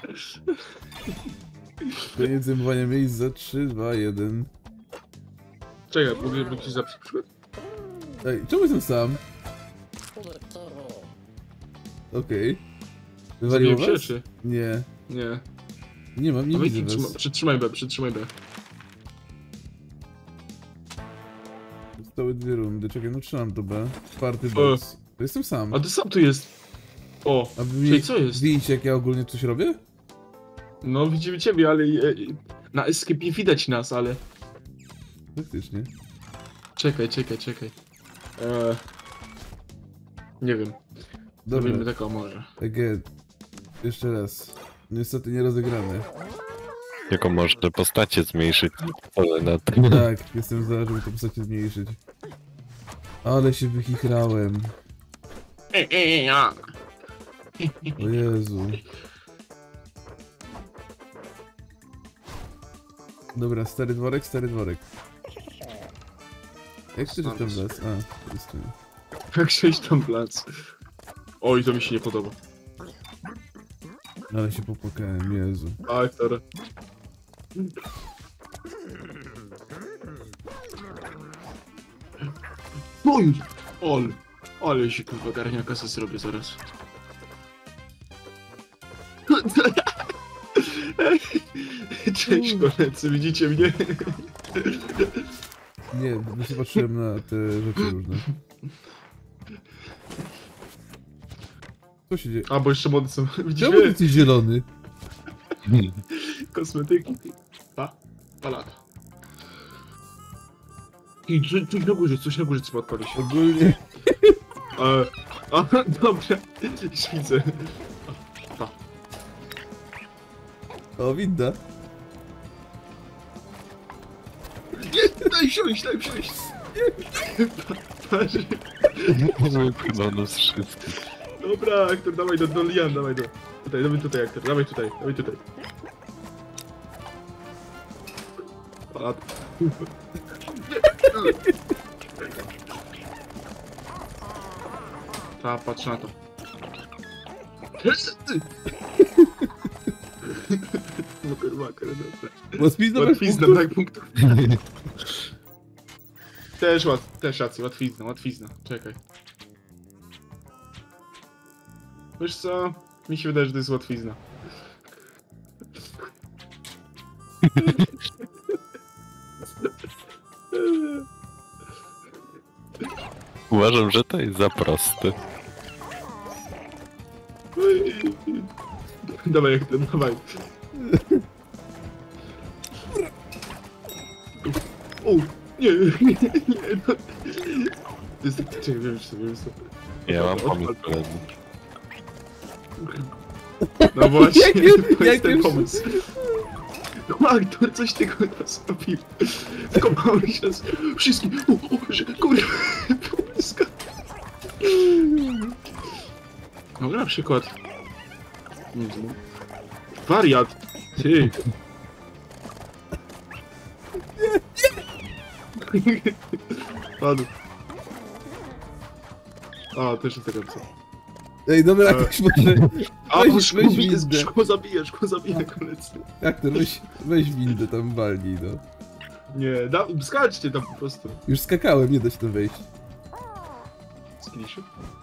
Speaker 2: Koniec zajmowania miejsc za trzy, dwa, jeden.
Speaker 1: Czekaj, mogę być za przykład?
Speaker 2: Ej, czemu jestem sam? Okej. Wywaliło
Speaker 1: Zabiłem
Speaker 2: was?
Speaker 1: się, czy?
Speaker 2: Nie.
Speaker 1: Nie.
Speaker 2: Nie mam, nie
Speaker 1: A weź,
Speaker 2: widzę
Speaker 1: trzyma,
Speaker 2: was.
Speaker 1: przytrzymaj B, przytrzymaj B.
Speaker 2: Zostały dwie rundy. Czekaj, no trzymam to B. Czwarty boss. To jestem sam.
Speaker 1: A ty sam tu jest. O,
Speaker 2: A wy
Speaker 1: czyli
Speaker 2: mnie
Speaker 1: co jest?
Speaker 2: widzicie, jak ja ogólnie coś robię?
Speaker 1: No widzimy ciebie, ale e, e, na escape nie widać nas, ale...
Speaker 2: Faktycznie.
Speaker 1: Czekaj, czekaj, czekaj. E, nie wiem.
Speaker 2: Dobra,
Speaker 1: Zrobimy tak o może.
Speaker 2: again. Jeszcze raz. Niestety nie rozegramy.
Speaker 3: Tylko można postacie zmniejszyć, ale na tym.
Speaker 2: Tak, jestem za, żeby to postacie zmniejszyć. Ale się wychichrałem.
Speaker 1: Ej, ej, ja.
Speaker 2: O Jezu. Dobra, stary dworek, stary dworek. Jak chcesz ten las? A, to jest tu.
Speaker 1: Jak przejść tam plac. Oj, to mi się nie podoba.
Speaker 2: Ale się popłakałem, Jezu.
Speaker 1: Aktor. No już! Ol! Ale się kurwa garniaka se zrobię zaraz. Cześć koledzy, widzicie mnie?
Speaker 2: Nie, bo się patrzyłem na te rzeczy różne. Co się dzieje?
Speaker 1: A, bo jeszcze mody są.
Speaker 2: Czemu
Speaker 1: Widzicie?
Speaker 2: ty jesteś zielony?
Speaker 1: Kosmetyki. Pa, palata. I co- coś na górze, coś na górze trzeba odpalić.
Speaker 2: Ogólnie...
Speaker 1: A, a dobra, już widzę. Pa.
Speaker 2: O, winda.
Speaker 1: Nie, daj siąść, daj siąść. Patrz.
Speaker 3: Wypchnął nas wszystkich.
Speaker 1: Dobra, aktor, dawaj do, do Lian, dawaj do... Tutaj, dawaj tutaj, aktor, dawaj tutaj, dawaj tutaj. Palat. Ta, patrz na to. Maker, maker, dobra.
Speaker 2: Łatwizna bez
Speaker 1: Łatwizna,
Speaker 2: punktów?
Speaker 1: brak punktów. Też łat, też rację, łatwizna, łatwizna. Czekaj. Wiesz co? Mi się wydaje, że to jest łatwizna.
Speaker 3: Uważam, że to jest za proste.
Speaker 1: Dawaj, jak ten, dawaj. O, nie, nie, nie, no. To jest tak, czekaj, wiem co, wiem co.
Speaker 3: Ja mam pomysł, koledzy.
Speaker 1: No właśnie,
Speaker 2: Jak-
Speaker 1: to
Speaker 2: jak
Speaker 1: jest ten
Speaker 2: już-
Speaker 1: pomysł. No, aktor, coś ty kurwa zrobił. Skopałeś nas wszystkich. O, o, że kurwa, pomysł. No, na przykład. Nie wiem. Wariat. Ty. Padł. A, też jest taka opcja.
Speaker 2: Ej, dobra,
Speaker 1: E.
Speaker 2: jakoś może...
Speaker 1: A,
Speaker 2: Weź-
Speaker 1: bo szkło,
Speaker 2: weź
Speaker 1: bije,
Speaker 2: windę.
Speaker 1: szkło zabija, szkło zabija, koledzy.
Speaker 2: Jak to, weź, weź windę tam walnij, no.
Speaker 1: Nie, da, skaczcie tam po prostu.
Speaker 2: Już skakałem, nie da się tam wejść.
Speaker 1: Skliszu?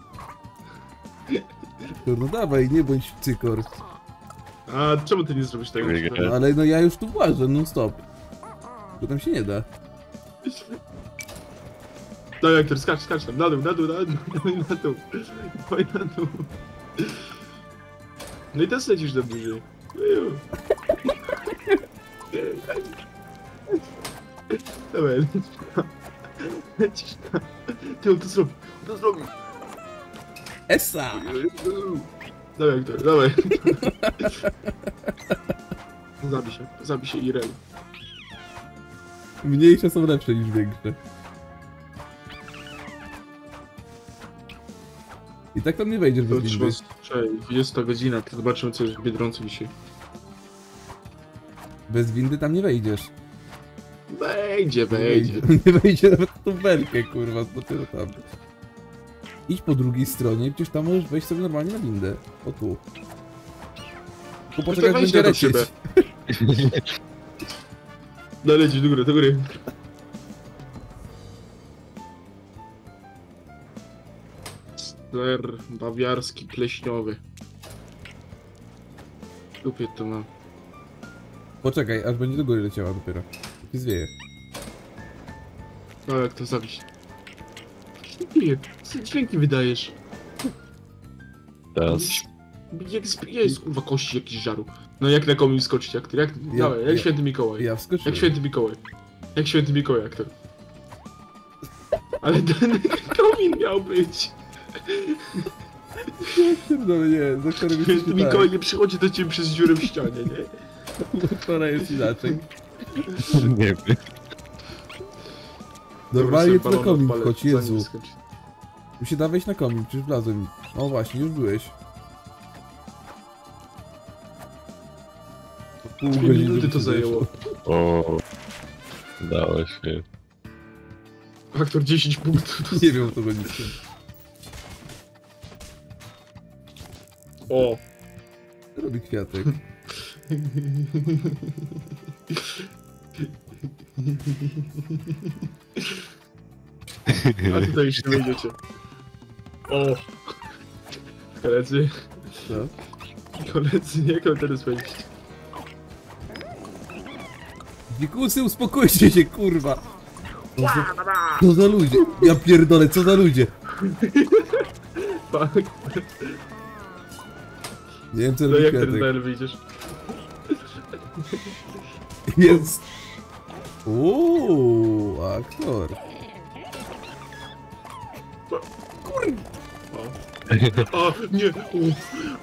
Speaker 2: To, no dawaj, nie bądź cykor.
Speaker 1: A czemu ty nie zrobisz tego?
Speaker 3: Wygra.
Speaker 2: No, ale no ja już tu włażę, non stop. Bo tam się nie da.
Speaker 1: No jak to, skacz, skacz tam, na dół, na dół, na dół, dawaj na dół. Dawaj na dół. No i teraz lecisz do bliżej. Ju. Dawaj, lecisz tam. Lecisz tam. Ty, on to zrobił, on to zrobił.
Speaker 2: Esa!
Speaker 1: Dawaj, Aktor, dawaj. Zabij się, zabij się Irel.
Speaker 2: Mniejsze są lepsze niż większe. I tak tam nie wejdziesz
Speaker 1: To
Speaker 2: bez
Speaker 1: trzeba...
Speaker 2: windy.
Speaker 1: Czekaj, dwudziesta godzina, to zobaczymy co jest w Biedronce dzisiaj.
Speaker 2: Bez windy tam nie wejdziesz.
Speaker 1: Wejdzie, wejdzie.
Speaker 2: Nie wejdzie nawet w tą belkę, kurwa, bo ty tam. Idź po drugiej stronie, przecież tam możesz wejść sobie normalnie na windę. O tu. Tylko poczekaj, jak
Speaker 1: wejdź
Speaker 2: będzie
Speaker 1: na tą
Speaker 2: lecieć.
Speaker 1: szybę. No lecisz do góry, do góry. Ser bawiarski, pleśniowy. Lubię to mam.
Speaker 2: Poczekaj, aż będzie do góry leciała dopiero. I zwieje.
Speaker 1: No jak to zabić? Nie, co dźwięki wydajesz?
Speaker 3: Teraz
Speaker 1: Jak jest kurwa kości jakiś żaru. No jak na komin skoczyć, jak ty, jak,
Speaker 2: Ja-
Speaker 1: dawaj, jak
Speaker 2: ja-
Speaker 1: święty Mikołaj.
Speaker 2: Ja wskoczyłem.
Speaker 1: Jak święty Mikołaj. Jak święty Mikołaj, jak to. Ale ten komin miał być.
Speaker 2: No nie, za którym
Speaker 1: Święty
Speaker 2: jesteśmy
Speaker 1: Mikołaj
Speaker 2: tak.
Speaker 1: nie przychodzi do ciebie przez dziurę w ścianie, nie?
Speaker 2: Wczoraj jest inaczej.
Speaker 3: Nie wiem.
Speaker 2: Normalnie to
Speaker 1: Dobra,
Speaker 2: na
Speaker 1: sobie
Speaker 2: komin
Speaker 1: balon
Speaker 2: chodź,
Speaker 1: odpalę,
Speaker 2: Jezu.
Speaker 1: zanim skończy.
Speaker 2: Tu się da wejść na komin, przecież wlazłem. O właśnie, już byłeś. Pół
Speaker 1: Dwie
Speaker 2: godziny
Speaker 1: minuty
Speaker 2: by
Speaker 1: to
Speaker 2: się
Speaker 1: zajęło.
Speaker 2: zeszło.
Speaker 3: O, udało się.
Speaker 1: Faktor dziesięć punktów.
Speaker 2: Nie wiem o co chodzi.
Speaker 1: O!
Speaker 2: Co robi kwiatek?
Speaker 1: A tutaj jeszcze wejdziecie. O! Koledzy,
Speaker 2: Co?
Speaker 1: koledzy, jak mam teraz wejść?
Speaker 2: Dzikusy, uspokójcie się, kurwa! Co za, co za ludzie? Ja pierdolę, co za ludzie?
Speaker 1: Fuck.
Speaker 2: Nie wiem co
Speaker 1: No
Speaker 2: robi
Speaker 1: jak ten
Speaker 2: kwiatek.
Speaker 1: L wyjdziesz?
Speaker 2: Jest... Uuu, aktor.
Speaker 1: O, o nie! U.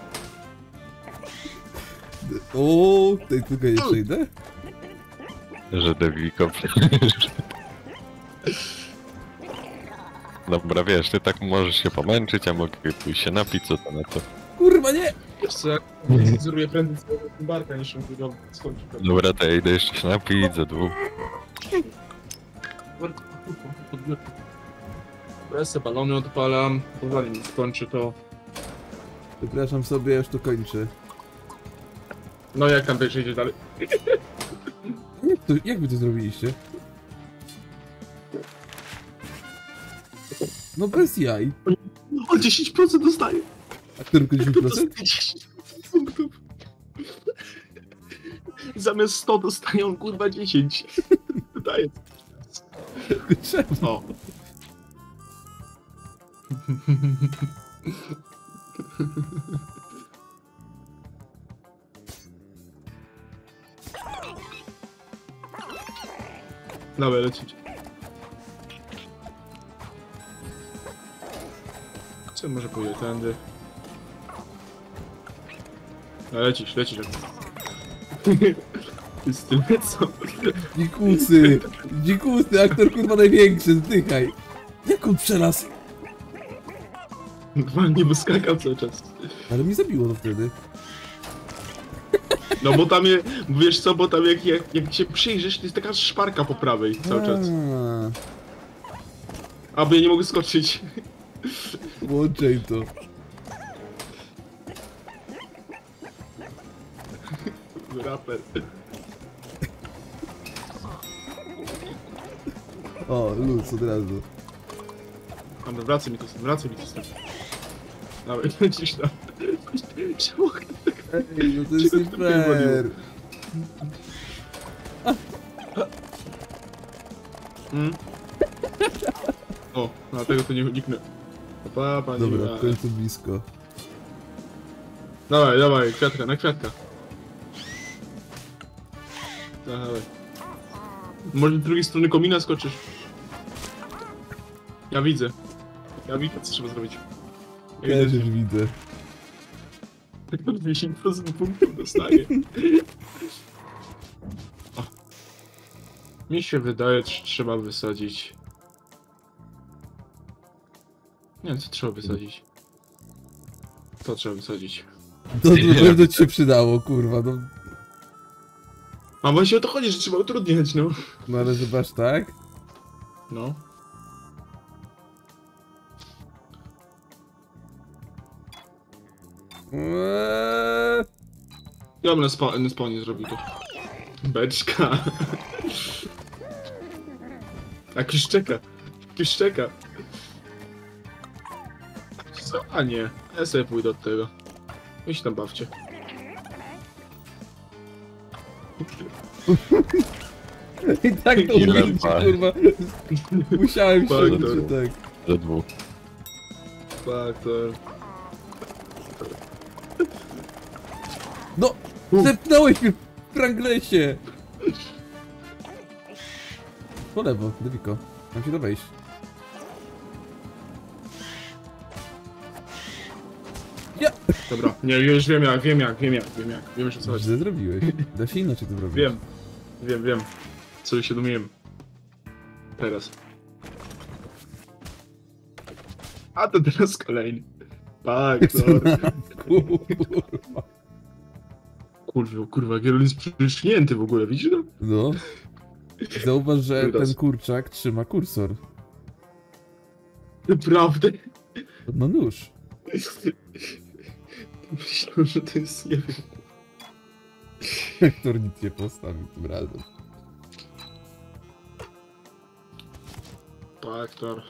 Speaker 2: Uuu, tutaj tylko nie przejdę?
Speaker 3: Że Deviko przecież. Dobra, wiesz, ty tak możesz się pomęczyć, a mogę pójść się napić, co to na to.
Speaker 2: Kurwa, nie!
Speaker 1: Wiesz co, jak cenzuruję prędzej swojego barka niż on go skończy.
Speaker 3: Dobra, to ja idę jeszcze się napić, za dwóch.
Speaker 1: Ja sobie balony odpalam, bo zanim skończy to...
Speaker 2: Przepraszam sobie, już to kończę.
Speaker 1: No jak tam też idzie dalej?
Speaker 2: Jak, to, jak wy to zrobiliście? No bez jaj.
Speaker 1: O, dziesięć procent dostaje!
Speaker 2: A tylko dziesięć procent?
Speaker 1: Dostaje dziesięć punktów. Zamiast sto dostaje on kurwa dziesięć. Daje.
Speaker 2: Czemu?
Speaker 1: O. Dobra, lecić. Co może pójdę tędy? No lecisz, lecisz. Ty z tym co?
Speaker 2: Dzikusy! Dzikusy, aktor kurwa największy, zdychaj! Jak on przelazł?
Speaker 1: Normalnie by skakał cały czas.
Speaker 2: Ale mi zabiło to wtedy.
Speaker 1: No bo tam je, wiesz co, bo tam jak, jak, jak się przyjrzysz, to jest taka szparka po prawej cały czas.
Speaker 2: A,
Speaker 1: Aby ja nie mogę skoczyć.
Speaker 2: włączaj to.
Speaker 1: Raper.
Speaker 2: O, luz od razu.
Speaker 1: Dobra, wracaj mi to, wracaj mi to stąd. Dawaj, lecisz tam. Czemu?
Speaker 2: Ej, no to jest nie fair.
Speaker 1: Mm. O, dlatego to nie uniknę. Pa, pa, nie
Speaker 2: Dobra,
Speaker 1: ma.
Speaker 2: w końcu blisko.
Speaker 1: Dawaj, dawaj, kwiatka, na kwiatka. Dawaj. Może z drugiej strony komina skoczysz. Ja widzę. Ja widzę, co trzeba zrobić. Ja
Speaker 2: Ja
Speaker 1: widzę,
Speaker 2: już widzę.
Speaker 1: tak to dziesięć procent punktów dostaje. O. Mi się wydaje, że trzeba wysadzić. Nie wiem, co trzeba wysadzić. To trzeba wysadzić.
Speaker 2: To na pewno ci się przydało, kurwa, no.
Speaker 1: A właśnie o to chodzi, że trzeba utrudniać, no.
Speaker 2: No ale zobacz, tak?
Speaker 1: No.
Speaker 2: Eee,
Speaker 1: Ja bym na, spa na spawnie zrobił to. Beczka. Jak już czeka. Jak już czeka. Co? A nie. Ja sobie pójdę od tego. Wy się tam bawcie.
Speaker 2: I tak to
Speaker 3: Ile
Speaker 2: umieć,
Speaker 3: ma?
Speaker 2: kurwa. Musiałem się,
Speaker 1: Tak,
Speaker 2: że
Speaker 1: dobra.
Speaker 2: tak.
Speaker 3: Za dwóch.
Speaker 1: Faktor.
Speaker 2: No!
Speaker 1: U.
Speaker 2: Zepnąłeś mnie w franglesie! Po lewo, Deviko. Mam się to wejść. Ja!
Speaker 1: Dobra, nie, już wiem jak, wiem jak, wiem jak, wiem jak. Wiem już o co chodzi.
Speaker 2: Źle zrobiłeś. Da się inaczej to zrobić.
Speaker 1: Wiem. Wiem, wiem. Co już się domiałem. Teraz. A to teraz kolejny. Tak, to...
Speaker 2: Kurwa.
Speaker 1: Kurwa, kurwa, Geralt jest przysznięty w ogóle, widzisz to?
Speaker 2: No. Zauważ, że
Speaker 1: Teraz.
Speaker 2: ten kurczak trzyma kursor.
Speaker 1: Naprawdę?
Speaker 2: No nóż.
Speaker 1: Myślałem, że to jest, nie wiem.
Speaker 2: Aktor nic nie postawił tym razem.
Speaker 1: Tak, to...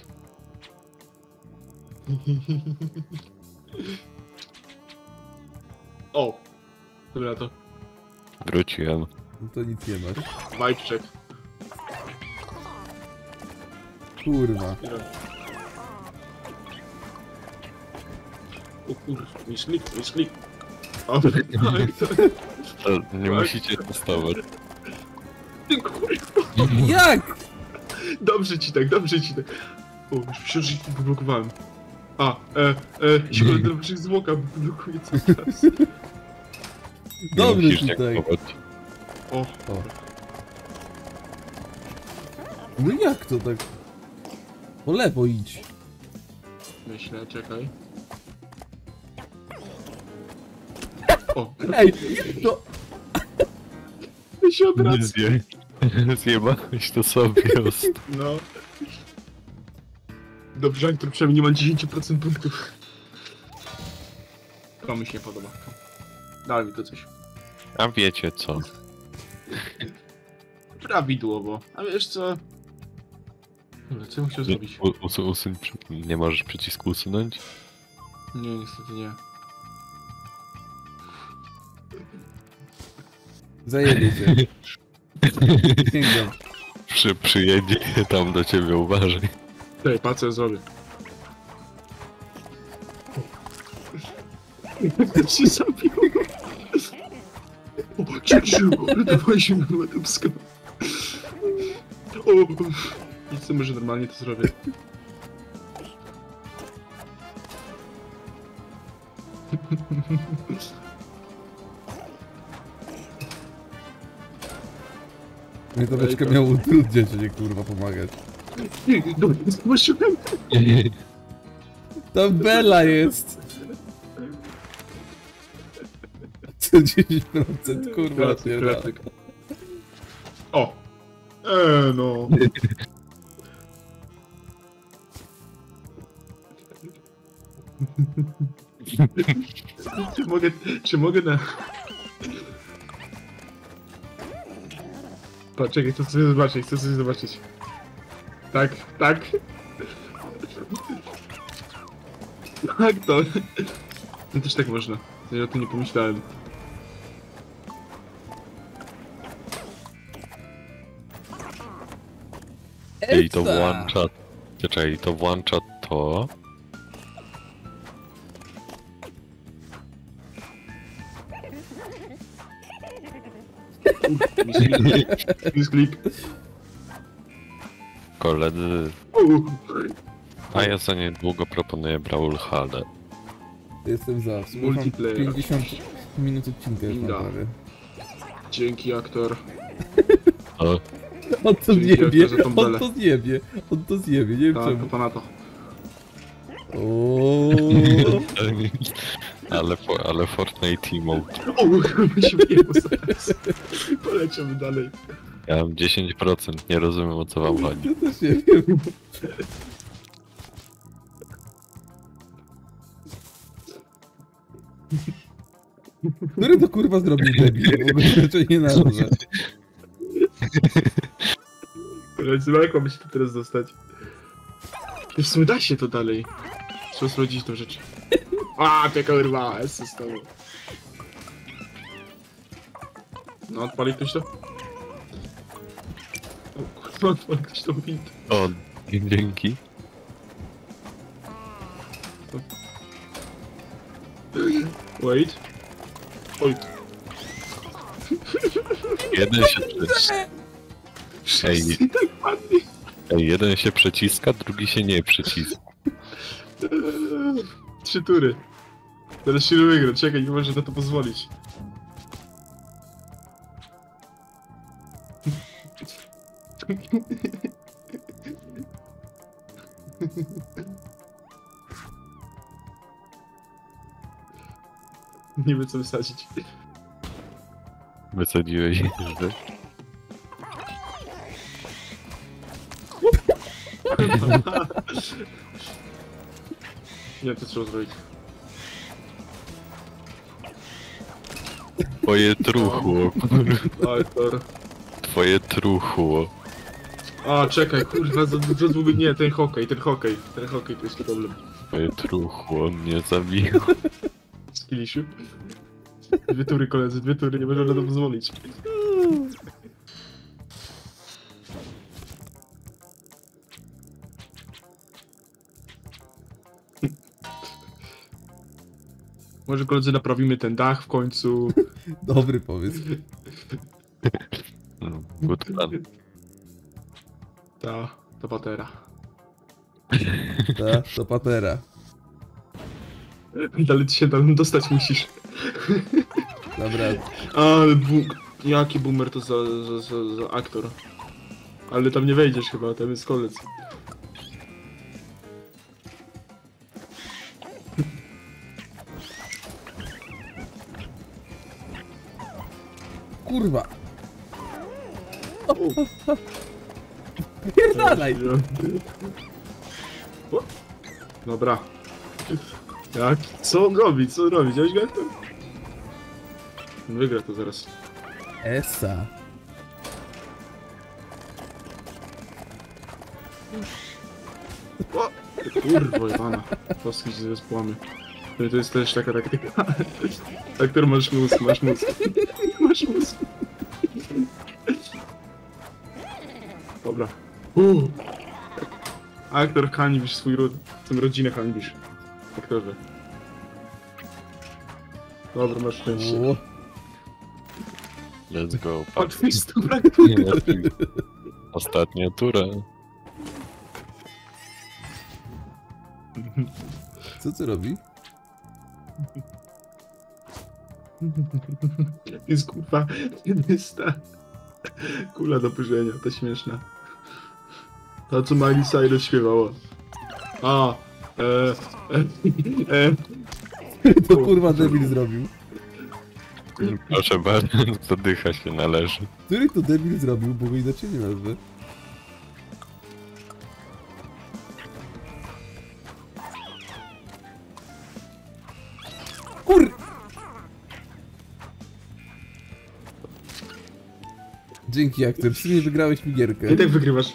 Speaker 1: O! Dobra, to
Speaker 3: Wróciłem.
Speaker 2: No to nic nie masz.
Speaker 1: mic check.
Speaker 2: Kurwa.
Speaker 1: O kurwa, myślik, myślik. O, tak, to...
Speaker 3: To nie
Speaker 1: Tak.
Speaker 3: musicie testować.
Speaker 1: Ty kurwa!
Speaker 2: Jak?
Speaker 1: Dobrze ci tak, dobrze ci tak. O, już myślałem, że ich poblokowałem. A, e, e, się do waszych zwłoka blokuje cały czas.
Speaker 3: Nie
Speaker 2: Dobry
Speaker 3: musisz
Speaker 2: tutaj.
Speaker 3: testować.
Speaker 1: O,
Speaker 2: O. No jak to tak? Po lewo idź.
Speaker 1: myślę, czekaj. O,
Speaker 2: Ej, to...
Speaker 1: ty się
Speaker 3: Nie
Speaker 1: obraca.
Speaker 3: zje. Zjebałeś to sobie. ost-
Speaker 1: No. Dobrze, który przynajmniej nie ma dziesięć procent punktów. Komuś nie podoba. Daj mi to coś.
Speaker 3: A wiecie co?
Speaker 1: Prawidłowo. A wiesz co? Dobra, co bym chciał zrobić?
Speaker 3: U, usu, usuń, przy- nie możesz przycisku usunąć?
Speaker 1: Nie, niestety nie.
Speaker 2: Zajebie cię. Sięgam.
Speaker 3: Przy, przyjedzie tam do ciebie, uważaj.
Speaker 1: Ej, patrz co ja zrobię. się zabił. O, ciężyło, dawaj się na ładowską. O, nic co może normalnie to zrobię.
Speaker 2: Mnie to beczkę miał utrudniać, a nie kurwa pomagać.
Speaker 1: Nie, dobra, zobaczyłem.
Speaker 2: Tam Bela jest! Co dziesięć procent kurwa
Speaker 1: Klasyk,
Speaker 2: odpierdala.
Speaker 1: klasyk. O! Eee, no. Czy mogę, czy mogę na... Poczekaj, chcę sobie zobaczyć, chcę sobie zobaczyć. Tak, tak. Tak, to... No też tak można. Ja o tym nie pomyślałem.
Speaker 3: Ej, to
Speaker 2: Eca!
Speaker 3: włącza... Czekaj, to włącza to...
Speaker 1: Misklik. Misklik.
Speaker 3: Koledzy...
Speaker 1: Uuu.
Speaker 3: A ja za niedługo proponuję Brawlhalla.
Speaker 2: Jestem za. Słucham
Speaker 1: Multiplayer.
Speaker 2: pięćdziesiąt minut odcinka już
Speaker 1: Inda.
Speaker 2: mam prawie.
Speaker 1: Dzięki, aktor.
Speaker 3: O,
Speaker 2: On to
Speaker 1: Dzięki,
Speaker 2: zjebie,
Speaker 1: aktorze, tą
Speaker 2: on
Speaker 1: belę.
Speaker 2: to zjebie, on to zjebie, nie wiem
Speaker 1: Tak,
Speaker 2: czemu.
Speaker 1: pana to.
Speaker 2: Oooo.
Speaker 3: ale, fo- ale Fortnite emote.
Speaker 1: O, chyba się wyjebał zaraz. Poleciamy dalej.
Speaker 3: Ja mam dziesięć procent, nie rozumiem o co wam chodzi.
Speaker 2: Ja też nie wiem. Który to kurwa zrobił debil? W ogóle raczej nie należy.
Speaker 1: Koledzy, jak mamy się tu teraz dostać? W sumie da się to dalej. Trzeba sprawdzić tą rzecz. A, ty kurwa, S z tobą. No, odpali ktoś to? O kurwa, odpali ktoś to wind.
Speaker 3: O, dzięki.
Speaker 1: Wait. Oj.
Speaker 3: Jeden się, prze...
Speaker 1: Wszyscy tak padli.
Speaker 3: Ej, jeden się przeciska, drugi się nie przeciska.
Speaker 1: Trzy tury. Teraz się wygra, czekaj, nie możesz na to pozwolić. Nie wiem co wysadzić.
Speaker 3: Wysadziłeś, że...
Speaker 1: Nie, to trzeba zrobić.
Speaker 3: Twoje truchło, kurwa.
Speaker 1: Aktor.
Speaker 3: Twoje truchło.
Speaker 1: A, czekaj, kurwa, za dużo zgubię. Nie, ten hokej, ten hokej. Ten hokej to jest problem.
Speaker 3: Twoje truchło mnie zabiło.
Speaker 1: Skillisiu. Dwie tury, koledzy, dwie tury, nie można na to pozwolić. Może koledzy naprawimy ten dach w końcu.
Speaker 2: Dobry pomysł.
Speaker 3: No, good plan.
Speaker 1: Ta, ta patera.
Speaker 2: Ta, to patera.
Speaker 1: Ale ty się tam dostać musisz.
Speaker 2: Dobra.
Speaker 1: Ale bu... Jaki boomer to za, za, za, za aktor. Ale tam nie wejdziesz chyba, tam jest kolec.
Speaker 2: Kurwa. Pierdalaj.
Speaker 1: O, dobra. Jak? Co on robi? Co on robi? Widziałeś go jak to? Wygra to zaraz.
Speaker 2: Esa.
Speaker 1: O! Kurwa jebana. Polski się zespołamy. To jest też taka taktyka. Aktor, masz mózg, masz mózg. Masz mózg. Dobra. Uh. Aktor, hańbisz swój ród. Tę rodzinę hańbisz. Aktorze. Dobra, masz szczęście.
Speaker 2: O,
Speaker 3: Let's go.
Speaker 1: Patrz, to brak.
Speaker 3: Ostatnia tura.
Speaker 2: co ty robi?
Speaker 1: Jest kurwa, jest ta kula do pyrzenia, ta śmieszna. Ta co Miley Cyrus śpiewała. A, e, e, e.
Speaker 2: To kurwa debil zrobił.
Speaker 3: Proszę bardzo, zadycha się należy.
Speaker 2: Który to debil zrobił, bo go inaczej nie nazwę. Kur... Dzięki aktor, w sumie wygrałeś mi gierkę.
Speaker 1: I tak wygrywasz.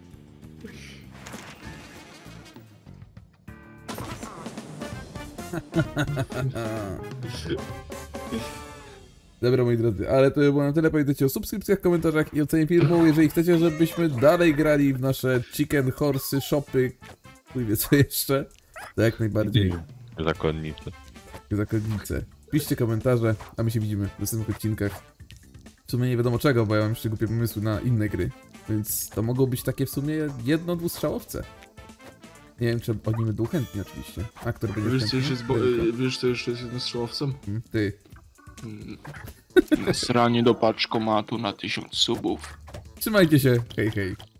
Speaker 2: Dobra moi drodzy, ale to by było na tyle. Pamiętajcie o subskrypcjach, komentarzach i ocenie filmu. Jeżeli chcecie, żebyśmy dalej grali w nasze chicken horsey, shopy, chuj wie co jeszcze, to jak najbardziej
Speaker 3: Zakonnice.
Speaker 2: zakonnice. Piszcie komentarze, a my się widzimy w następnych odcinkach. W sumie nie wiadomo czego, bo ja mam jeszcze głupie pomysły na inne gry. Więc to mogą być takie w sumie jedno-dwustrzałowce. Nie wiem, czy oni będą chętni oczywiście. Aktor będzie
Speaker 1: Wiesz co
Speaker 2: chętny.
Speaker 1: jeszcze jest, bo,
Speaker 2: Tylko.
Speaker 1: y, wiesz co jeszcze jest jednostrzałowcem?
Speaker 2: Mm, Ty.
Speaker 1: Sranie do paczkomatu na tysiąc subów.
Speaker 2: Trzymajcie się, hej hej.